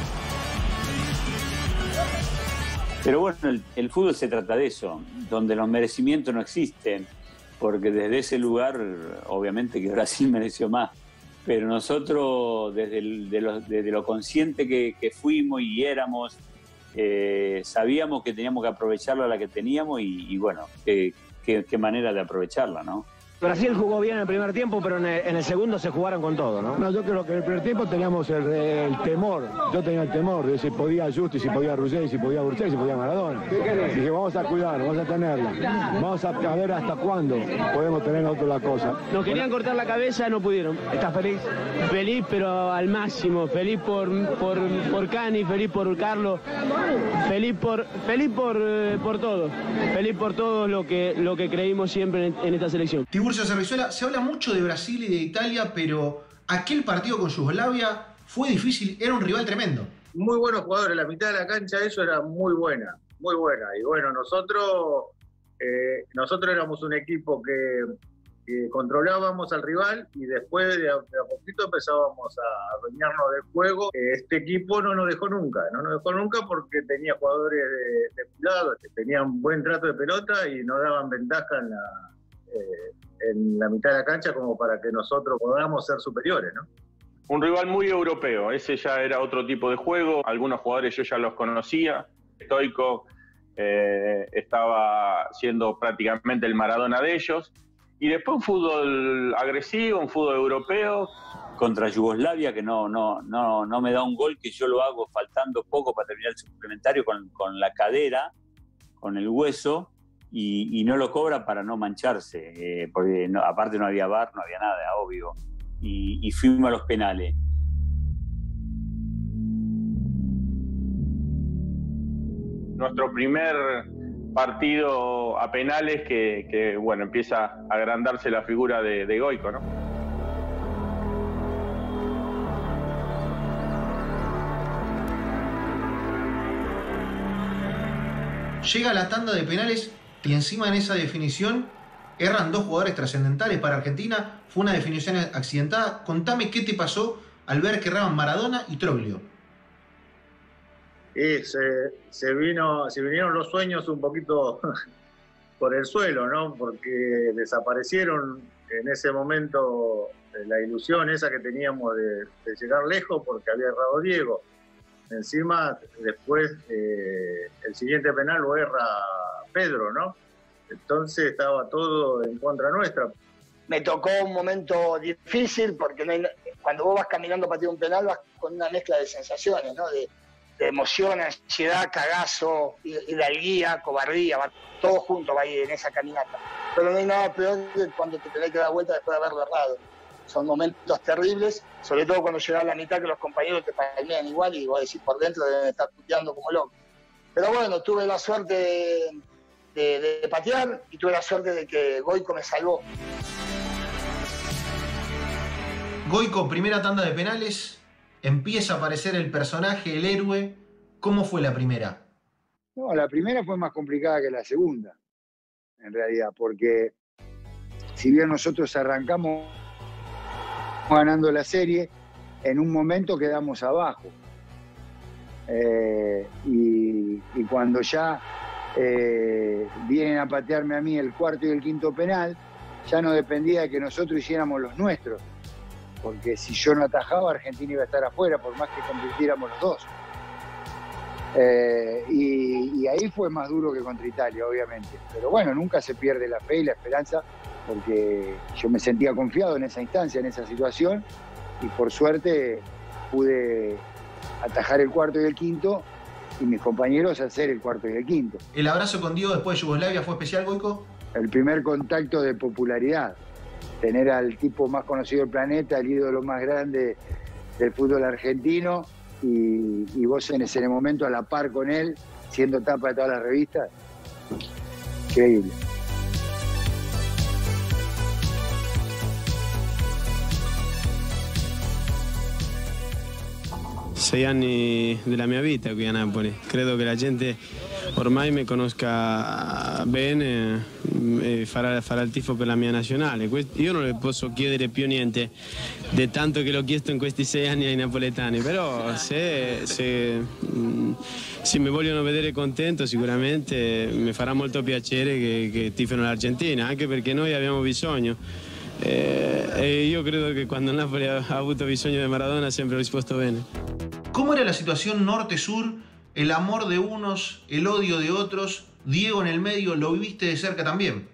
Pero bueno, el, el fútbol se trata de eso, donde los merecimientos no existen, porque desde ese lugar, obviamente que Brasil mereció más, pero nosotros desde, el, de lo, desde lo consciente que, que fuimos y éramos, eh, sabíamos que teníamos que aprovecharla la que teníamos y, y bueno, qué, qué, qué manera de aprovecharla, ¿no? Brasil jugó bien en el primer tiempo, pero en el, en el segundo se jugaron con todo, ¿no? No, yo creo que en el primer tiempo teníamos el, el temor. Yo tenía el temor de si podía Justi, si podía Ruggeri, si podía Burchell, si podía Maradona. Dije, vamos a cuidar, vamos a tenerla. Vamos a, a ver hasta cuándo podemos tener nosotros la cosa. Nos querían cortar la cabeza, no pudieron. ¿Estás feliz? Feliz, pero al máximo. Feliz por, por, por Cani, feliz por Carlos, feliz por feliz por, eh, por todo. Feliz por todo lo que, lo que creímos siempre en, en esta selección. Tiburcio Cerrizuela, se habla mucho de Brasil y de Italia, pero aquel partido con Yugoslavia fue difícil, era un rival tremendo. Muy buenos jugadores, la mitad de la cancha eso era muy buena, muy buena. Y bueno, nosotros, eh, nosotros éramos un equipo que, que controlábamos al rival y después de a, de a poquito empezábamos a adueñarnos del juego. Este equipo no nos dejó nunca, no nos dejó nunca porque tenía jugadores de, de cuidado, que tenían buen trato de pelota y nos daban ventaja en la... Eh, en la mitad de la cancha como para que nosotros podamos ser superiores, ¿no? Un rival muy europeo, ese ya era otro tipo de juego, algunos jugadores yo ya los conocía, Stoico eh, estaba siendo prácticamente el Maradona de ellos, y después un fútbol agresivo, un fútbol europeo. Contra Yugoslavia, que no, no, no, no me da un gol, que yo lo hago faltando poco para terminar el suplementario con, con la cadera, con el hueso, Y, y no lo cobra para no mancharse, eh, porque no, aparte no había V A R, no había nada, obvio, y, y fuimos a los penales. Nuestro primer partido a penales que, que bueno, empieza a agrandarse la figura de, de Goico, ¿no? Llega a la tanda de penales y encima en esa definición erran dos jugadores trascendentales para Argentina. Fue una definición accidentada. Contame qué te pasó al ver que erraban Maradona y Troglio. Y se, se, vino, se vinieron los sueños un poquito por el suelo, ¿no? Porque desaparecieron en ese momento la ilusión esa que teníamos de, de llegar lejos porque había errado Diego. Encima, después, eh, el siguiente penal lo erra Pedro, ¿no? Entonces estaba todo en contra nuestra. Me tocó un momento difícil porque no hay, cuando vos vas caminando para tirar un penal vas con una mezcla de sensaciones, ¿no? De, de emoción, ansiedad, cagazo, hidalguía, cobardía, va todo junto va ahí en esa caminata. Pero no hay nada peor que cuando te tenés que dar vuelta después de haberlo errado. Son momentos terribles, sobre todo cuando llegás a la mitad que los compañeros te palmean igual y vos decís por dentro deben estar puteando como locos. Pero bueno, tuve la suerte de, de, de patear y tuve la suerte de que Goico me salvó. Goico, primera tanda de penales, empieza a aparecer el personaje, el héroe. ¿Cómo fue la primera? No, la primera fue más complicada que la segunda, en realidad, porque si bien nosotros arrancamos ganando la serie, en un momento quedamos abajo. Eh, y, y cuando ya eh, vienen a patearme a mí el cuarto y el quinto penal, ya no dependía de que nosotros hiciéramos los nuestros, porque si yo no atajaba, Argentina iba a estar afuera, por más que convirtiéramos los dos. Eh, y, y ahí fue más duro que contra Italia, obviamente. Pero bueno, nunca se pierde la fe y la esperanza, porque yo me sentía confiado en esa instancia, en esa situación, y por suerte pude atajar el cuarto y el quinto, y mis compañeros hacer el cuarto y el quinto. ¿El abrazo con Diego después de Yugoslavia fue especial, Goico? El primer contacto de popularidad, tener al tipo más conocido del planeta, el ídolo más grande del fútbol argentino, y, y vos en ese momento a la par con él, siendo tapa de todas las revistas, increíble. Sei anni della mia vita qui a Napoli, credo che la gente ormai mi conosca bene e farà, farà il tifo per la mia nazionale. Io non le posso chiedere più niente di tanto che l'ho chiesto in questi sei anni ai napoletani, però se, se, se mi vogliono vedere contento sicuramente mi farà molto piacere che, che tifino l'Argentina, anche perché noi abbiamo bisogno. Eh, e io credo che quando il Napoli ha, ha avuto bisogno di Maradona ha sempre risposto bene. ¿Cómo era la situación norte-sur? El amor de unos, el odio de otros. Diego en el medio, ¿lo viviste de cerca también?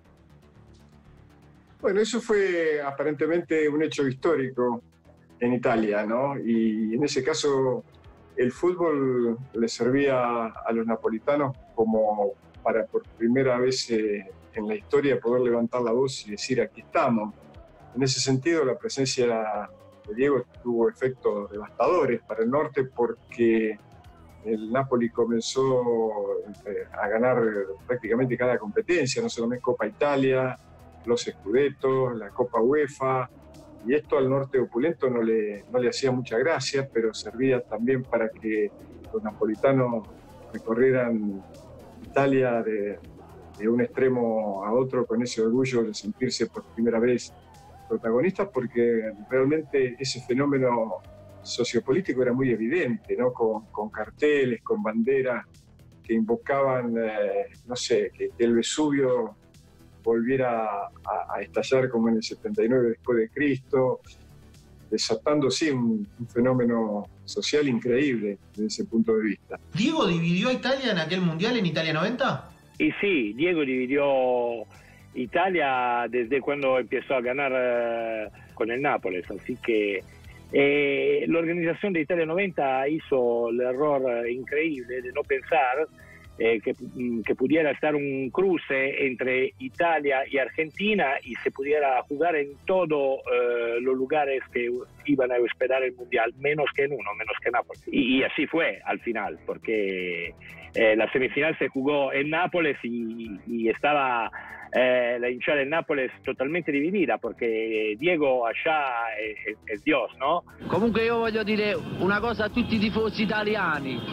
Bueno, eso fue aparentemente un hecho histórico en Italia, ¿no? Y en ese caso el fútbol le servía a los napolitanos como para por primera vez eh, en la historia poder levantar la voz y decir aquí estamos. En ese sentido la presencia de Diego tuvo efectos devastadores para el norte porque el Napoli comenzó a ganar prácticamente cada competencia, no solamente Copa Italia, los Scudettos, la Copa UEFA, y esto al norte opulento no le, no le hacía mucha gracia, pero servía también para que los napolitanos recorrieran Italia de, de un extremo a otro con ese orgullo de sentirse por primera vez protagonistas, porque realmente ese fenómeno sociopolítico era muy evidente, ¿no? Con, con carteles, con banderas que invocaban, eh, no sé, que, que el Vesubio volviera a, a estallar como en el setenta y nueve después de Cristo, desatando, sí, un, un fenómeno social increíble desde ese punto de vista. ¿Diego dividió a Italia en aquel Mundial, en Italia noventa? Y sí, Diego dividió Italia desde cuando empezó a ganar eh, con el Nápoles, así que eh, la organización de Italia noventa hizo el error increíble de no pensar eh, que, que pudiera estar un cruce entre Italia y Argentina y se pudiera jugar en todos eh, los lugares que iban a esperar el Mundial, menos que en uno, menos que Nápoles. Y, y así fue al final, porque eh, la semifinal se jugó en Nápoles y, y estaba eh, la hinchada de Nápoles totalmente dividida, porque Diego allá è, è, è Dios, no? Comunque io voglio dire una cosa a tutti i tifosi italiani.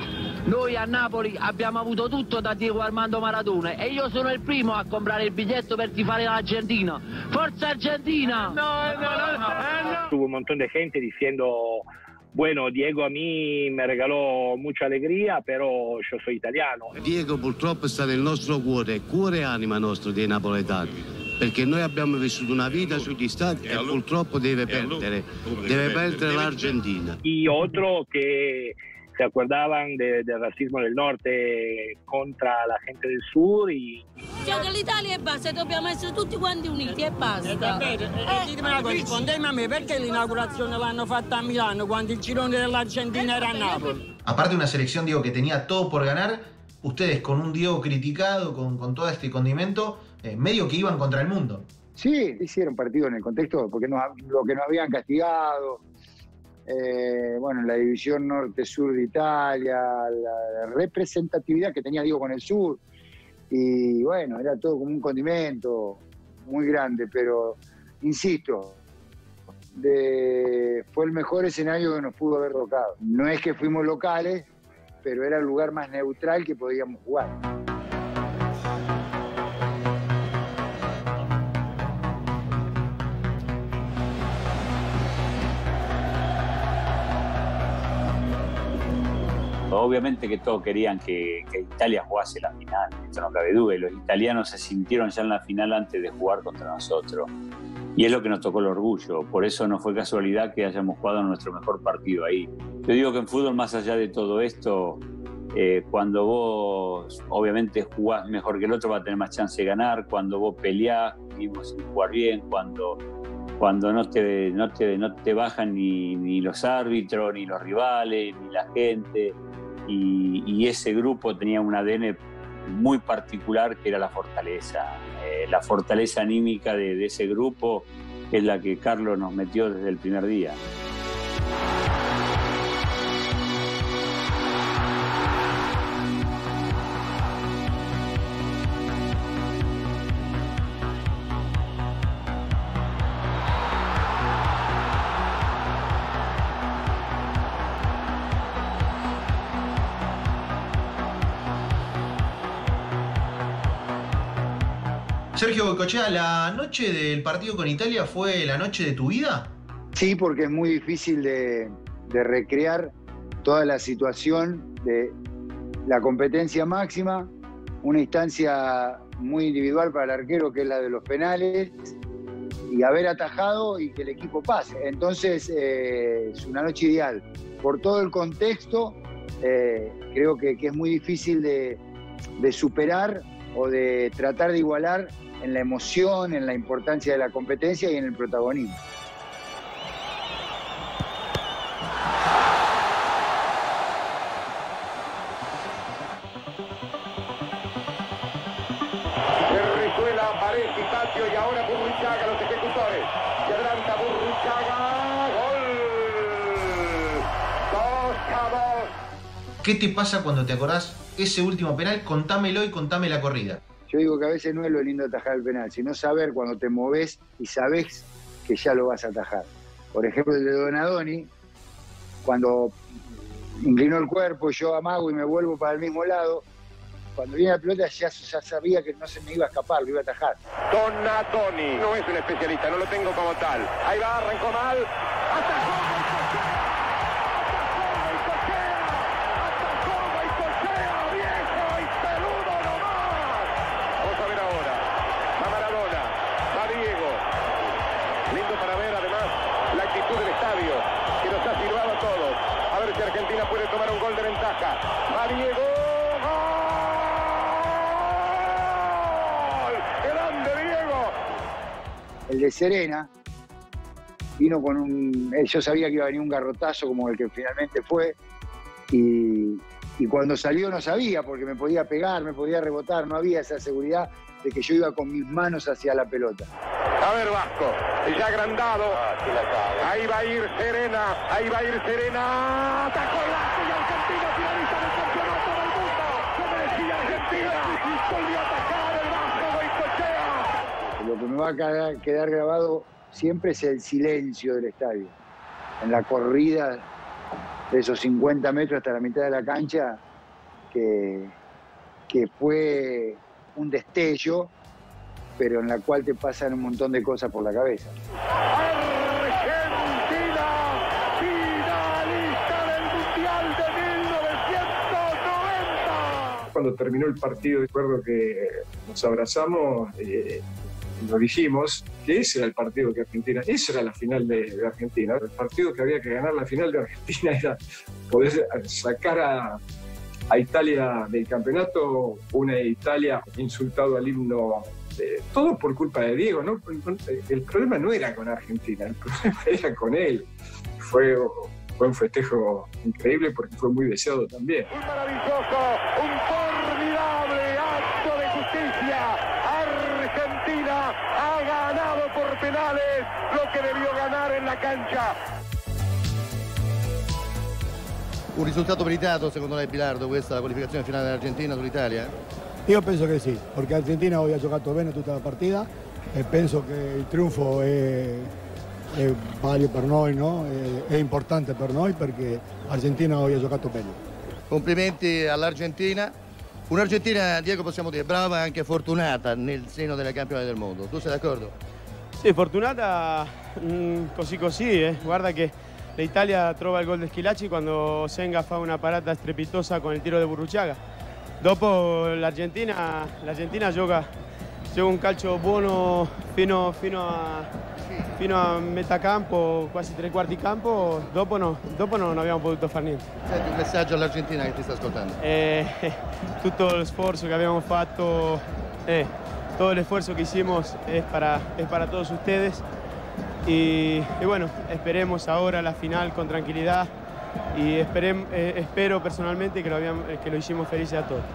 Noi a Napoli abbiamo avuto tutto da Diego Armando Maradona e io sono il primo a comprare il biglietto per tifare l'Argentina. ¡Forza Argentina! No, no, no, no. Hubo un montón de gente diciendo, bueno, Diego a mí me regaló mucha alegría, pero yo soy italiano. Diego purtroppo sta nel nostro cuore, cuore e anima nostro dei napoletani. Perché noi abbiamo vissuto una vita sugli stadi e purtroppo deve perdere, deve perdere l'Argentina. Y otro que se acordaban de, del racismo del norte contra la gente del sur y... Cioè che l'Italia è basta, dobbiamo essere tutti quanti uniti e basta. Eh, eh, ditemi una cosa, rispondemi a me, perché l'inaugurazione l'hanno fatta a Milano quando il girone dell'Argentina era a Napoli? Aparte de una selección, Diego, que tenía todo por ganar, ustedes con un Diego criticado, con, con todo este condimento, eh, medio que iban contra el mundo. Sí, hicieron partido en el contexto, porque nos, lo que nos habían castigado, eh, bueno, la división norte-sur de Italia, la representatividad que tenía Diego con el sur, y bueno, era todo como un condimento muy grande, pero insisto, de, fue el mejor escenario que nos pudo haber tocado. No es que fuimos locales, pero era el lugar más neutral que podíamos jugar. Obviamente que todos querían que, que Italia jugase la final, esto no cabe duda, y los italianos se sintieron ya en la final antes de jugar contra nosotros. Y es lo que nos tocó el orgullo, por eso no fue casualidad que hayamos jugado nuestro mejor partido ahí. Yo digo que en fútbol, más allá de todo esto, eh, cuando vos obviamente jugás mejor que el otro, vas a tener más chance de ganar. Cuando vos peleás, vimos sin jugar bien, cuando, cuando no, te, no, te, no te bajan ni, ni los árbitros, ni los rivales, ni la gente. Y, y ese grupo tenía un A D N muy particular, que era la fortaleza. Eh, la fortaleza anímica de, de ese grupo es la que Carlos nos metió desde el primer día. Sergio Goicoechea, ¿la noche del partido con Italia fue la noche de tu vida? Sí, porque es muy difícil de, de recrear toda la situación de la competencia máxima, una instancia muy individual para el arquero, que es la de los penales, y haber atajado y que el equipo pase. Entonces, eh, es una noche ideal. Por todo el contexto, eh, creo que, que es muy difícil de, de superar o de tratar de igualar en la emoción, en la importancia de la competencia y en el protagonismo. Resuela, Paredes y Patio, y ahora Burruchaga, los ejecutores. Se adelanta Burruchaga, gol. dos a dos. ¿Qué te pasa cuando te acordás ese último penal? Contámelo y contame la corrida. Yo digo que a veces no es lo lindo atajar el penal, sino saber cuando te movés y sabés que ya lo vas a atajar. Por ejemplo, el de Donadoni, cuando inclinó el cuerpo, yo amago y me vuelvo para el mismo lado, cuando viene la pelota ya, ya sabía que no se me iba a escapar, lo iba a atajar. Donadoni no es un especialista, no lo tengo como tal. Ahí va, arrancó mal. ¡Atajó! Argentina puede tomar un gol de ventaja. Va Diego. ¡Gol! ¡Grande Diego! El de Serena vino con un... Yo sabía que iba a venir un garrotazo como el que finalmente fue. Y, y cuando salió no sabía, porque me podía pegar, me podía rebotar. No había esa seguridad de que yo iba con mis manos hacia la pelota. A ver, Vasco, ya agrandado. Ahí va a ir Serena, ahí va a ir Serena. ¡Atacó el Vasco y Argentina finaliza el campeonato del mundo! ¡Como decía Argentina! ¡Volvió a atacar el Vasco Goicoechea! Lo que me va a quedar, quedar grabado siempre es el silencio del estadio. En la corrida de esos cincuenta metros hasta la mitad de la cancha, que, que fue un destello, pero en la cual te pasan un montón de cosas por la cabeza. Argentina, finalista del Mundial de mil novecientos noventa. Cuando terminó el partido, recuerdo que nos abrazamos eh, y nos dijimos que ese era el partido que Argentina, esa era la final de, de Argentina. El partido que había que ganar, la final de Argentina, era poder sacar a, a Italia del campeonato, una Italia insultado al himno. Eh, todo por culpa de Diego, ¿no? El problema no era con Argentina, el problema era con él. Fue, fue un festejo increíble porque fue muy deseado también. Un maravilloso, un formidable acto de justicia. Argentina ha ganado por penales lo que debió ganar en la cancha. Un risultato meritato secondo lei, Bilardo, questa la qualificazione finale dell'Argentina sull'Italia? Io penso che sì, perché Argentina oggi ha giocato bene tutta la partita e penso che il trionfo è, è valido per noi, no? è, è importante per noi perché Argentina oggi ha giocato bene. Complimenti all'Argentina. Un'Argentina, Diego, possiamo dire, brava e anche fortunata nel seno delle campionate del mondo. Tu sei d'accordo? Sì, fortunata mh, così così. Eh. Guarda che l'Italia trova il gol di Schillaci quando Senga fa una parata strepitosa con il tiro di Burruchaga. Dopo l'Argentina, l'Argentina gioca, gioca un calcio buono fino, fino, a, fino a metà campo, quasi tre quarti campo, dopo, no, dopo non abbiamo potuto fare niente. Senti un messaggio all'Argentina che ti sta ascoltando. Eh, tutto lo sforzo che abbiamo fatto, eh, todo el esfuerzo que hicimos es para, es para todos ustedes y, y bueno, esperemos ahora la final con tranquilidad. Y esperem, eh, espero personalmente que lo, habíamos, que lo hicimos felices a todos.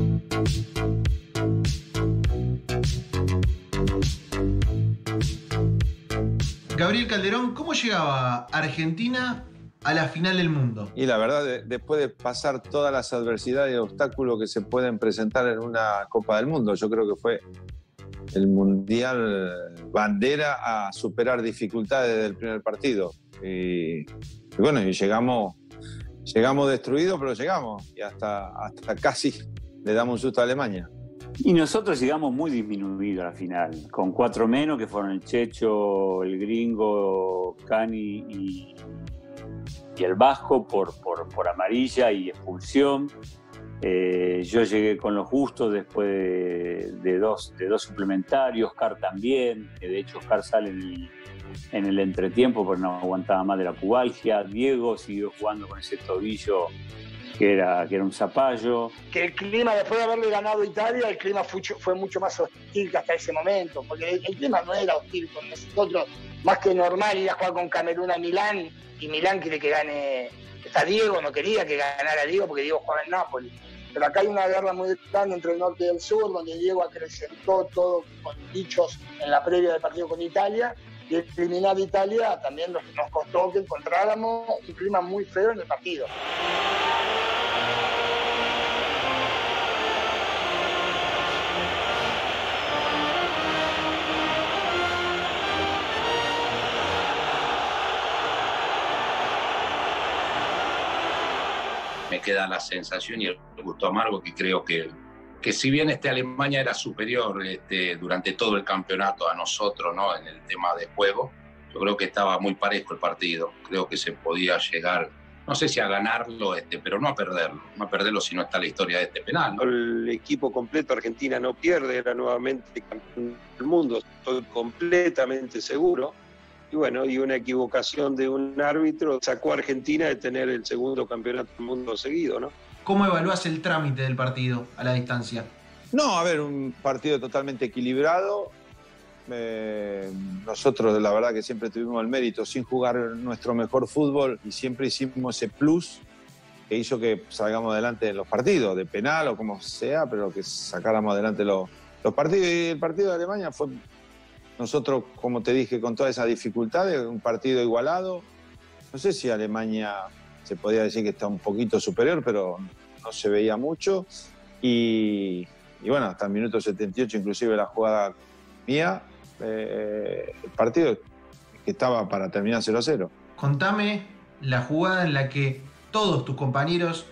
Gabriel Calderón, ¿cómo llegaba Argentina a la final del mundo? Y la verdad, de, después de pasar todas las adversidades y obstáculos que se pueden presentar en una Copa del Mundo, yo creo que fue el Mundial bandera a superar dificultades desde el primer partido. Y, y bueno, y llegamos, llegamos destruidos, pero llegamos. Y hasta, hasta casi le damos un susto a Alemania. Y nosotros llegamos muy disminuidos a la final, con cuatro menos, que fueron el Checho, el Gringo, Cani y, y el Vasco por, por, por amarilla y expulsión. Eh, yo llegué con lo justo después de, de, dos, de dos suplementarios, Oscar también, que de hecho Oscar sale en el, en el entretiempo porque no aguantaba más de la pubalgia. Diego siguió jugando con ese tobillo que era, que era un zapallo. Que el clima, después de haberle ganado a Italia, el clima fue, fue mucho más hostil que hasta ese momento, porque el, el clima no era hostil con nosotros, más que normal ir a jugar con Camerún a Milán, y Milán quiere que gane, está Diego, no quería que ganara Diego porque Diego jugaba en Nápoles. Pero acá hay una guerra muy grande entre el norte y el sur, donde Diego acrecentó todo con dichos en la previa del partido con Italia, y eliminar a Italia también nos, nos costó que encontráramos un clima muy feo en el partido. Me queda la sensación y el gusto amargo que creo que, que si bien este Alemania era superior este, durante todo el campeonato a nosotros, ¿no? En el tema de juego, yo creo que estaba muy parejo el partido. Creo que se podía llegar, no sé si a ganarlo, este, pero no a perderlo. No a perderlo si no está la historia de este penal, ¿no? El equipo completo, Argentina no pierde, era nuevamente campeón del mundo, estoy completamente seguro. Y bueno, y una equivocación de un árbitro sacó a Argentina de tener el segundo campeonato del mundo seguido, ¿no? ¿Cómo evaluás el trámite del partido a la distancia? No, a ver, un partido totalmente equilibrado. Eh, nosotros, la verdad, que siempre tuvimos el mérito, sin jugar nuestro mejor fútbol, y siempre hicimos ese plus que hizo que salgamos adelante en los partidos, de penal o como sea, pero que sacáramos adelante los, los partidos. Y el partido de Alemania fue... Nosotros, como te dije, con todas esas dificultades, un partido igualado. No sé si Alemania se podía decir que está un poquito superior, pero no se veía mucho. Y, y bueno, hasta el minuto setenta y ocho, inclusive la jugada mía, eh, el partido que estaba para terminar cero a cero. Contame la jugada en la que todos tus compañeros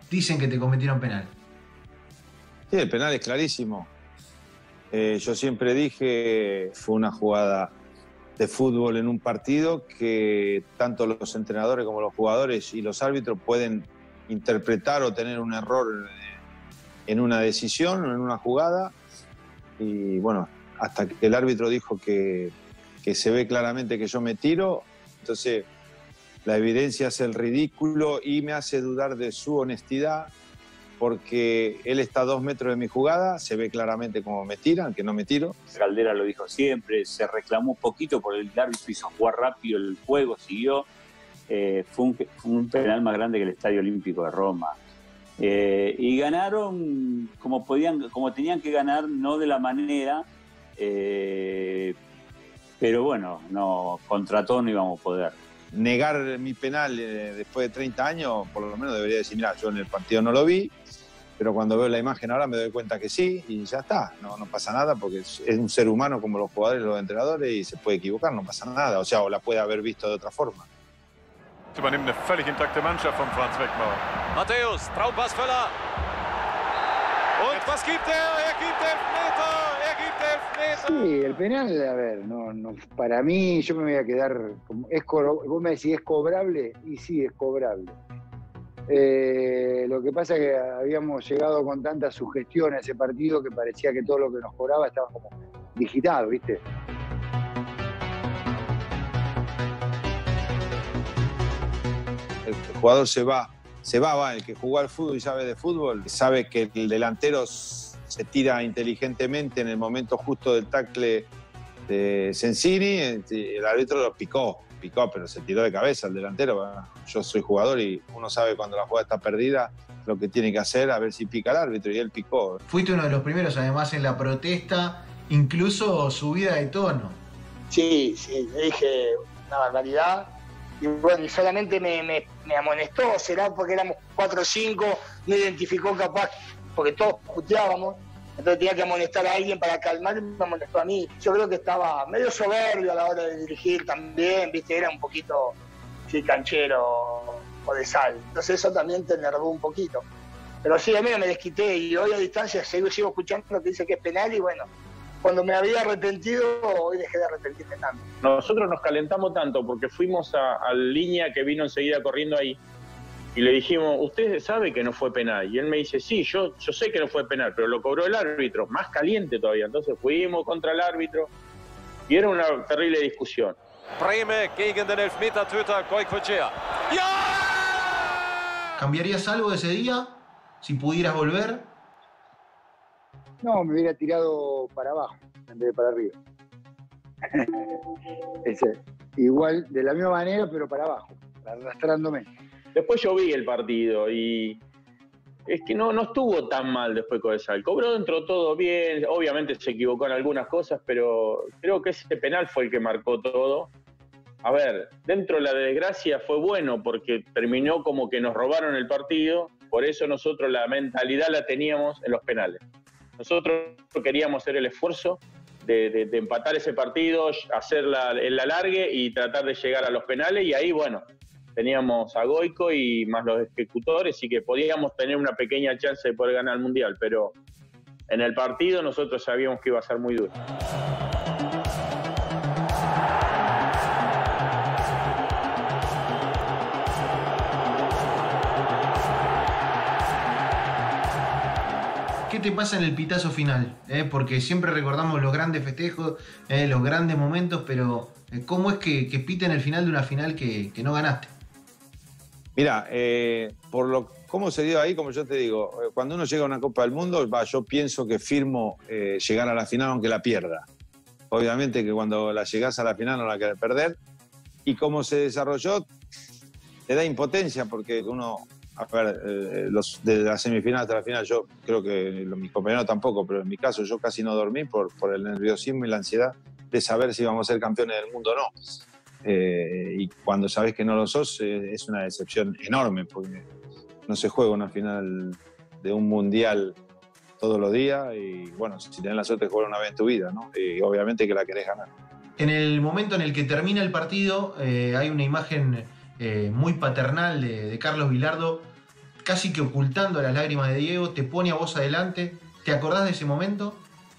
dicen que te cometieron penal. Sí, el penal es clarísimo. Eh, yo siempre dije, fue una jugada de fútbol en un partido que tanto los entrenadores como los jugadores y los árbitros pueden interpretar o tener un error en una decisión o en una jugada. Y bueno, hasta que el árbitro dijo que, que se ve claramente que yo me tiro, entonces la evidencia hace el ridículo y me hace dudar de su honestidad, porque él está a dos metros de mi jugada, se ve claramente cómo me tiran, que no me tiro. Caldera lo dijo siempre, se reclamó un poquito por el árbitro, hizo jugar rápido el juego, siguió. Eh, fue, un, fue un penal más grande que el Estadio Olímpico de Roma. Eh, y ganaron como podían, como tenían que ganar, no de la manera, eh, pero bueno, no, contra todo no íbamos a poder. Negar mi penal eh, después de treinta años, por lo menos debería decir, mira, yo en el partido no lo vi, pero cuando veo la imagen ahora me doy cuenta que sí, y ya está, no, no pasa nada, porque es, es un ser humano como los jugadores y los entrenadores, y se puede equivocar, no pasa nada, o sea, o la puede haber visto de otra forma. Übernimmt eine völlig intakte Mannschaft von Franz Beckenbauer. Matthäus, Traumpass Völler. Und was gibt er? Er gibt Elfmeter, er gibt Elfmeter. Sí, el penal, a ver, no, no, para mí yo me voy a quedar, como, es co- vos me decís, ¿es cobrable? Y sí, es cobrable. Eh, lo que pasa es que habíamos llegado con tanta sugestión a ese partido que parecía que todo lo que nos cobraba estaba como digitado, ¿viste? El jugador se va, se va, va, el que jugó al fútbol y sabe de fútbol, sabe que el delantero se tira inteligentemente en el momento justo del tackle de Sensini, el árbitro lo picó, picó, pero se tiró de cabeza el delantero. Yo soy jugador y uno sabe cuando la jugada está perdida lo que tiene que hacer, a ver si pica el árbitro, y él picó. Fuiste uno de los primeros, además, en la protesta, incluso subida de tono. Sí, sí, le dije una barbaridad. Y bueno, y solamente me, me, me amonestó, será porque éramos cuatro o cinco, no identificó capaz, porque todos puteábamos, entonces tenía que amonestar a alguien para calmar y me amonestó a mí. Yo creo que estaba medio soberbio a la hora de dirigir también, viste, era un poquito, sí, canchero o de sal. Entonces eso también te enervó un poquito. Pero sí, a mí no me desquité y hoy a distancia sigo, sigo escuchando lo que dice que es penal y bueno, cuando me había arrepentido, hoy dejé de arrepentirme tanto. Nosotros nos calentamos tanto porque fuimos a, a Línea, que vino enseguida corriendo ahí, y le dijimos, ¿usted sabe que no fue penal? Y él me dice, sí, yo, yo sé que no fue penal, pero lo cobró el árbitro, más caliente todavía. Entonces fuimos contra el árbitro y era una terrible discusión. Brehme gegen den Elfmetertöter Goicoechea. ¡Ya! ¿Cambiarías algo de ese día? Si pudieras volver. No, me hubiera tirado para abajo en vez de para arriba. Ese, igual, de la misma manera, pero para abajo, arrastrándome. Después yo vi el partido y es que no, no estuvo tan mal después Codesal. Cobró dentro de todo bien, obviamente se equivocó en algunas cosas, pero creo que ese penal fue el que marcó todo. A ver, dentro de la desgracia fue bueno porque terminó como que nos robaron el partido, por eso nosotros la mentalidad la teníamos en los penales. Nosotros queríamos hacer el esfuerzo de, de, de empatar ese partido, hacer la, el alargue y tratar de llegar a los penales, y ahí, bueno, teníamos a Goico y más los ejecutores, y que podíamos tener una pequeña chance de poder ganar el Mundial, pero en el partido nosotros sabíamos que iba a ser muy duro. ¿Qué te pasa en el pitazo final? ¿Eh? Porque siempre recordamos los grandes festejos, eh, los grandes momentos, pero eh, ¿cómo es que, que piten el final de una final que, que no ganaste? Mira, eh, por lo cómo se dio ahí, como yo te digo, cuando uno llega a una Copa del Mundo, va, yo pienso que firmo eh, llegar a la final aunque la pierda. Obviamente que cuando la llegás a la final no la querés perder. Y cómo se desarrolló, te da impotencia porque uno... A ver, eh, los, de la semifinal hasta la final, yo creo que lo, mis compañeros tampoco, pero en mi caso yo casi no dormí por, por el nerviosismo y la ansiedad de saber si vamos a ser campeones del mundo o no. Eh, y cuando sabes que no lo sos, eh, es una decepción enorme, porque no se juega una final de un mundial todos los días y bueno, si tenés la suerte de jugar una vez en tu vida, ¿no? Y obviamente que la querés ganar. En el momento en el que termina el partido, eh, hay una imagen... Eh, muy paternal de, de Carlos Vilardo casi que ocultando las lágrimas de Diego, te pone a vos adelante. ¿Te acordás de ese momento?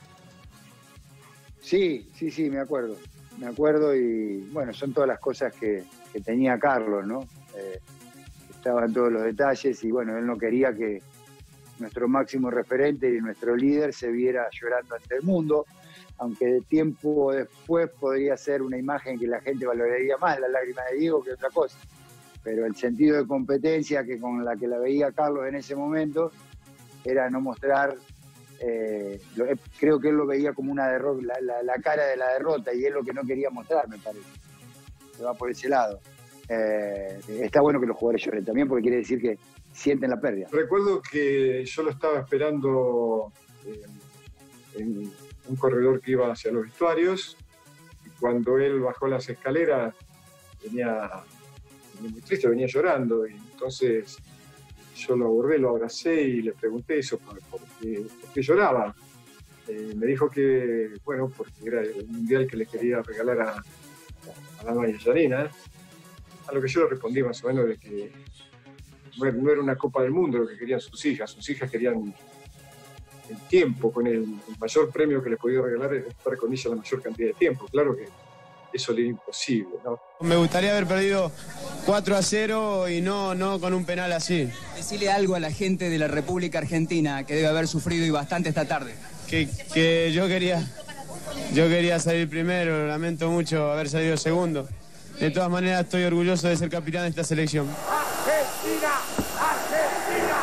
Sí, sí, sí, me acuerdo. Me acuerdo y bueno, son todas las cosas que, que tenía Carlos, ¿no? Eh, estaban todos los detalles y bueno, él no quería que nuestro máximo referente y nuestro líder se viera llorando ante el mundo, aunque de tiempo después podría ser una imagen que la gente valoraría más la lágrima de Diego que otra cosa. Pero el sentido de competencia que con la que la veía Carlos en ese momento era no mostrar, eh, lo, creo que él lo veía como una derrota, la, la, la cara de la derrota, y es lo que no quería mostrar, me parece. Se va por ese lado. Eh, está bueno que los jugadores lloren también porque quiere decir que sienten la pérdida. Recuerdo que yo lo estaba esperando eh, en un corredor que iba hacia los vestuarios, y cuando él bajó las escaleras venía, venía muy triste, venía llorando, y entonces yo lo abordé, lo abracé y le pregunté eso, por, por, qué, por qué lloraba. Eh, me dijo que, bueno, porque era el mundial que le quería regalar a, a Dalma y a Yanina, a lo que yo le respondí más o menos de que no era una Copa del Mundo lo que querían sus hijas, sus hijas querían el tiempo con él, el mayor premio que le podía regalar es estar con ella la mayor cantidad de tiempo. Claro que eso le era imposible, ¿no? Me gustaría haber perdido cuatro a cero y no, no con un penal así. Decirle algo a la gente de la República Argentina que debe haber sufrido y bastante esta tarde. Que, que yo quería, yo quería salir primero, lamento mucho haber salido segundo. De todas maneras estoy orgulloso de ser capitán de esta selección. ¡Argentina! ¡Argentina!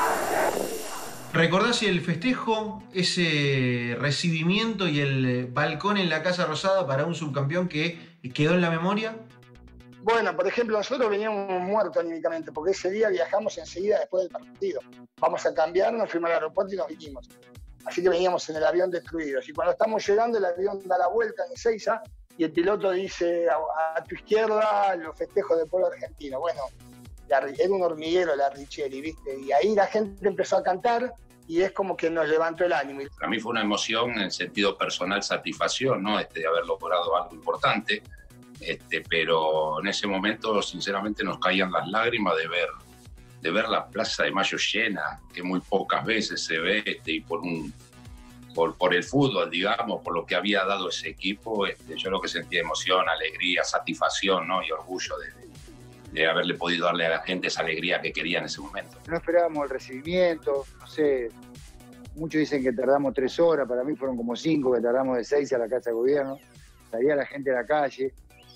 ¿Recordás el festejo, ese recibimiento y el balcón en la Casa Rosada para un subcampeón que quedó en la memoria? Bueno, por ejemplo, nosotros veníamos muertos anímicamente, porque ese día viajamos enseguida después del partido. Vamos a cambiar, nos fuimos al aeropuerto y nos vinimos. Así que veníamos en el avión destruidos. Y cuando estamos llegando, el avión da la vuelta en Ezeiza y el piloto dice, a, a tu izquierda, los festejos del pueblo argentino. Bueno, la, era un hormiguero la Richelli, ¿viste? Y ahí la gente empezó a cantar y es como que nos levantó el ánimo. Para mí fue una emoción en el sentido personal, satisfacción, ¿no? Este, de haber logrado algo importante, este, pero en ese momento, sinceramente, nos caían las lágrimas de ver, de ver la Plaza de Mayo llena, que muy pocas veces se ve, este, y por un Por, por el fútbol, digamos, por lo que había dado ese equipo, este, yo lo que sentía emoción, alegría, satisfacción, ¿no? Y orgullo de, de haberle podido darle a la gente esa alegría que quería en ese momento. No esperábamos el recibimiento, no sé, muchos dicen que tardamos tres horas, para mí fueron como cinco, que tardamos de seis a la Casa de Gobierno, salía la gente a la calle,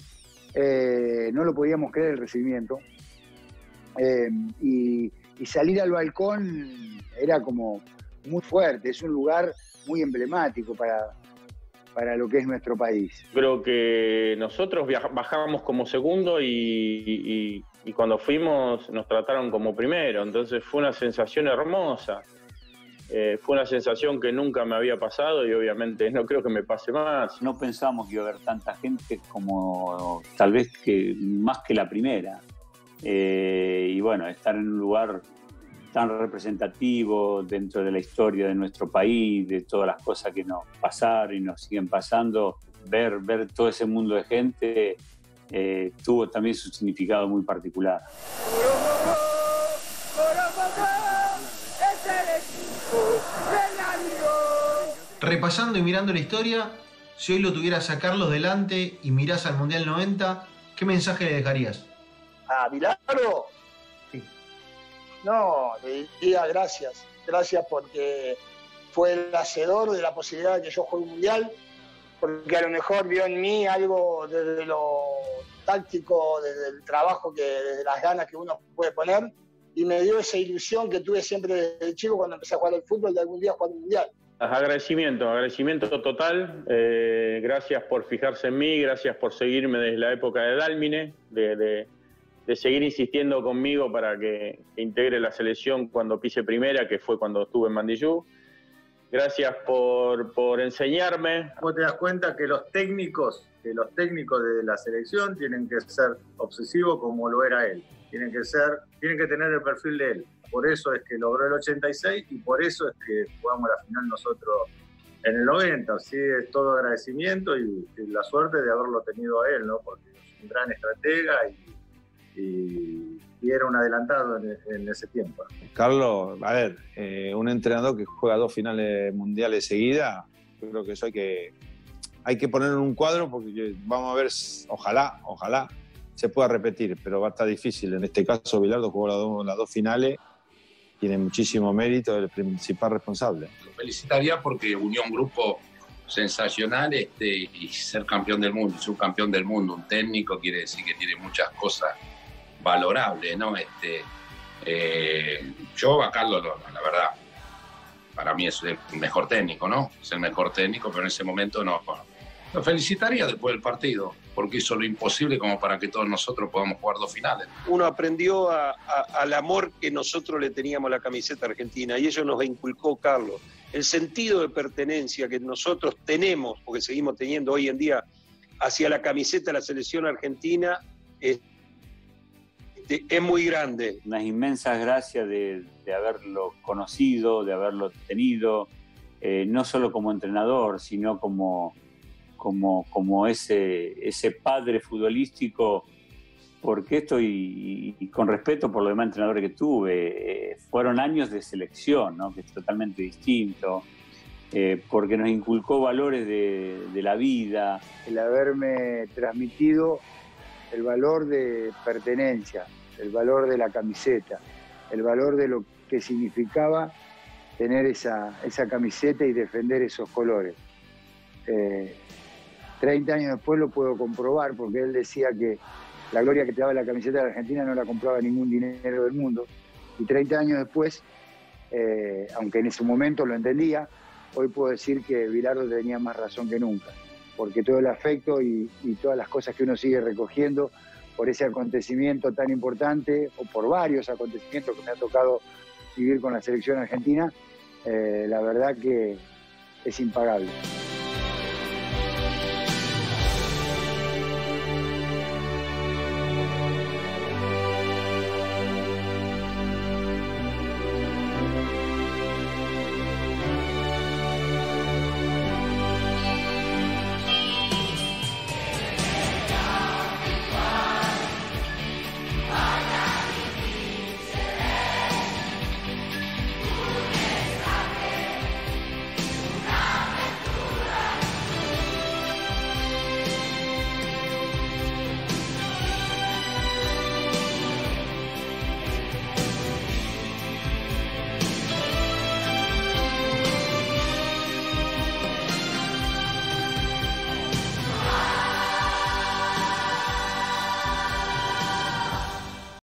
eh, no lo podíamos creer el recibimiento, eh, y, y salir al balcón era como muy fuerte, es un lugar muy emblemático para, para lo que es nuestro país. Creo que nosotros bajábamos como segundo y, y, y cuando fuimos nos trataron como primero, entonces fue una sensación hermosa. Eh, fue una sensación que nunca me había pasado y obviamente no creo que me pase más. No pensamos que iba a haber tanta gente como tal vez que más que la primera. Eh, y bueno, estar en un lugar tan representativo dentro de la historia de nuestro país, de todas las cosas que nos pasaron y nos siguen pasando, ver, ver todo ese mundo de gente eh, tuvo también su significado muy particular. Repasando y mirando la historia, si hoy lo tuvieras a Carlos delante y mirás al Mundial noventa, ¿qué mensaje le dejarías? ¿A Bilardo? No, le diría gracias. Gracias porque fue el hacedor de la posibilidad de que yo juegue un mundial, porque a lo mejor vio en mí algo desde lo táctico, desde el trabajo, que, desde las ganas que uno puede poner, y me dio esa ilusión que tuve siempre desde chico cuando empecé a jugar al fútbol, de algún día jugar un mundial. Agradecimiento, agradecimiento total. Eh, gracias por fijarse en mí, gracias por seguirme desde la época de Dálmine, de... de de seguir insistiendo conmigo para que integre la selección cuando pise primera, que fue cuando estuve en Mandillú. Gracias por, por enseñarme. Vos te das cuenta que los técnicos, que los técnicos de la selección tienen que ser obsesivos como lo era él. Tienen que ser, tienen que tener el perfil de él. Por eso es que logró el ochenta y seis y por eso es que jugamos la final nosotros en el noventa. Así es todo agradecimiento y, y la suerte de haberlo tenido a él, ¿no? Porque es un gran estratega y Y, y era un adelantado en, en ese tiempo. Carlos, a ver, eh, un entrenador que juega dos finales mundiales seguidas, yo creo que eso hay que, hay que ponerlo en un cuadro porque vamos a ver, ojalá, ojalá se pueda repetir, pero va a estar difícil. En este caso, Bilardo jugó las dos, las dos finales, tiene muchísimo mérito, es el principal responsable. Lo felicitaría porque unió un grupo sensacional este, y ser campeón del mundo, subcampeón del mundo, un técnico quiere decir que tiene muchas cosas valorables, ¿no? Este, eh, yo a Carlos, la verdad, para mí es el mejor técnico, ¿no? Es el mejor técnico, pero en ese momento no. Lo felicitaría después del partido, porque hizo lo imposible como para que todos nosotros podamos jugar dos finales. Uno aprendió a, a, al amor que nosotros le teníamos a la camiseta argentina, y eso nos inculcó Carlos. El sentido de pertenencia que nosotros tenemos, porque seguimos teniendo hoy en día, hacia la camiseta de la selección argentina, es, es muy grande. Unas inmensas gracias de, de haberlo conocido, de haberlo tenido, eh, no solo como entrenador, sino como, como, como ese, ese padre futbolístico, porque esto, y, y con respeto por los demás entrenadores que tuve, eh, fueron años de selección, ¿no? Que es totalmente distinto, eh, porque nos inculcó valores de, de la vida. El haberme transmitido el valor de pertenencia, el valor de la camiseta, el valor de lo que significaba tener esa, esa camiseta y defender esos colores. Eh, treinta años después lo puedo comprobar, porque él decía que la gloria que te daba la camiseta de la Argentina no la compraba ningún dinero del mundo. Y treinta años después, eh, aunque en ese momento lo entendía, hoy puedo decir que Bilardo tenía más razón que nunca, porque todo el afecto y, y todas las cosas que uno sigue recogiendo por ese acontecimiento tan importante, o por varios acontecimientos que me ha tocado vivir con la selección argentina, eh, la verdad que es impagable.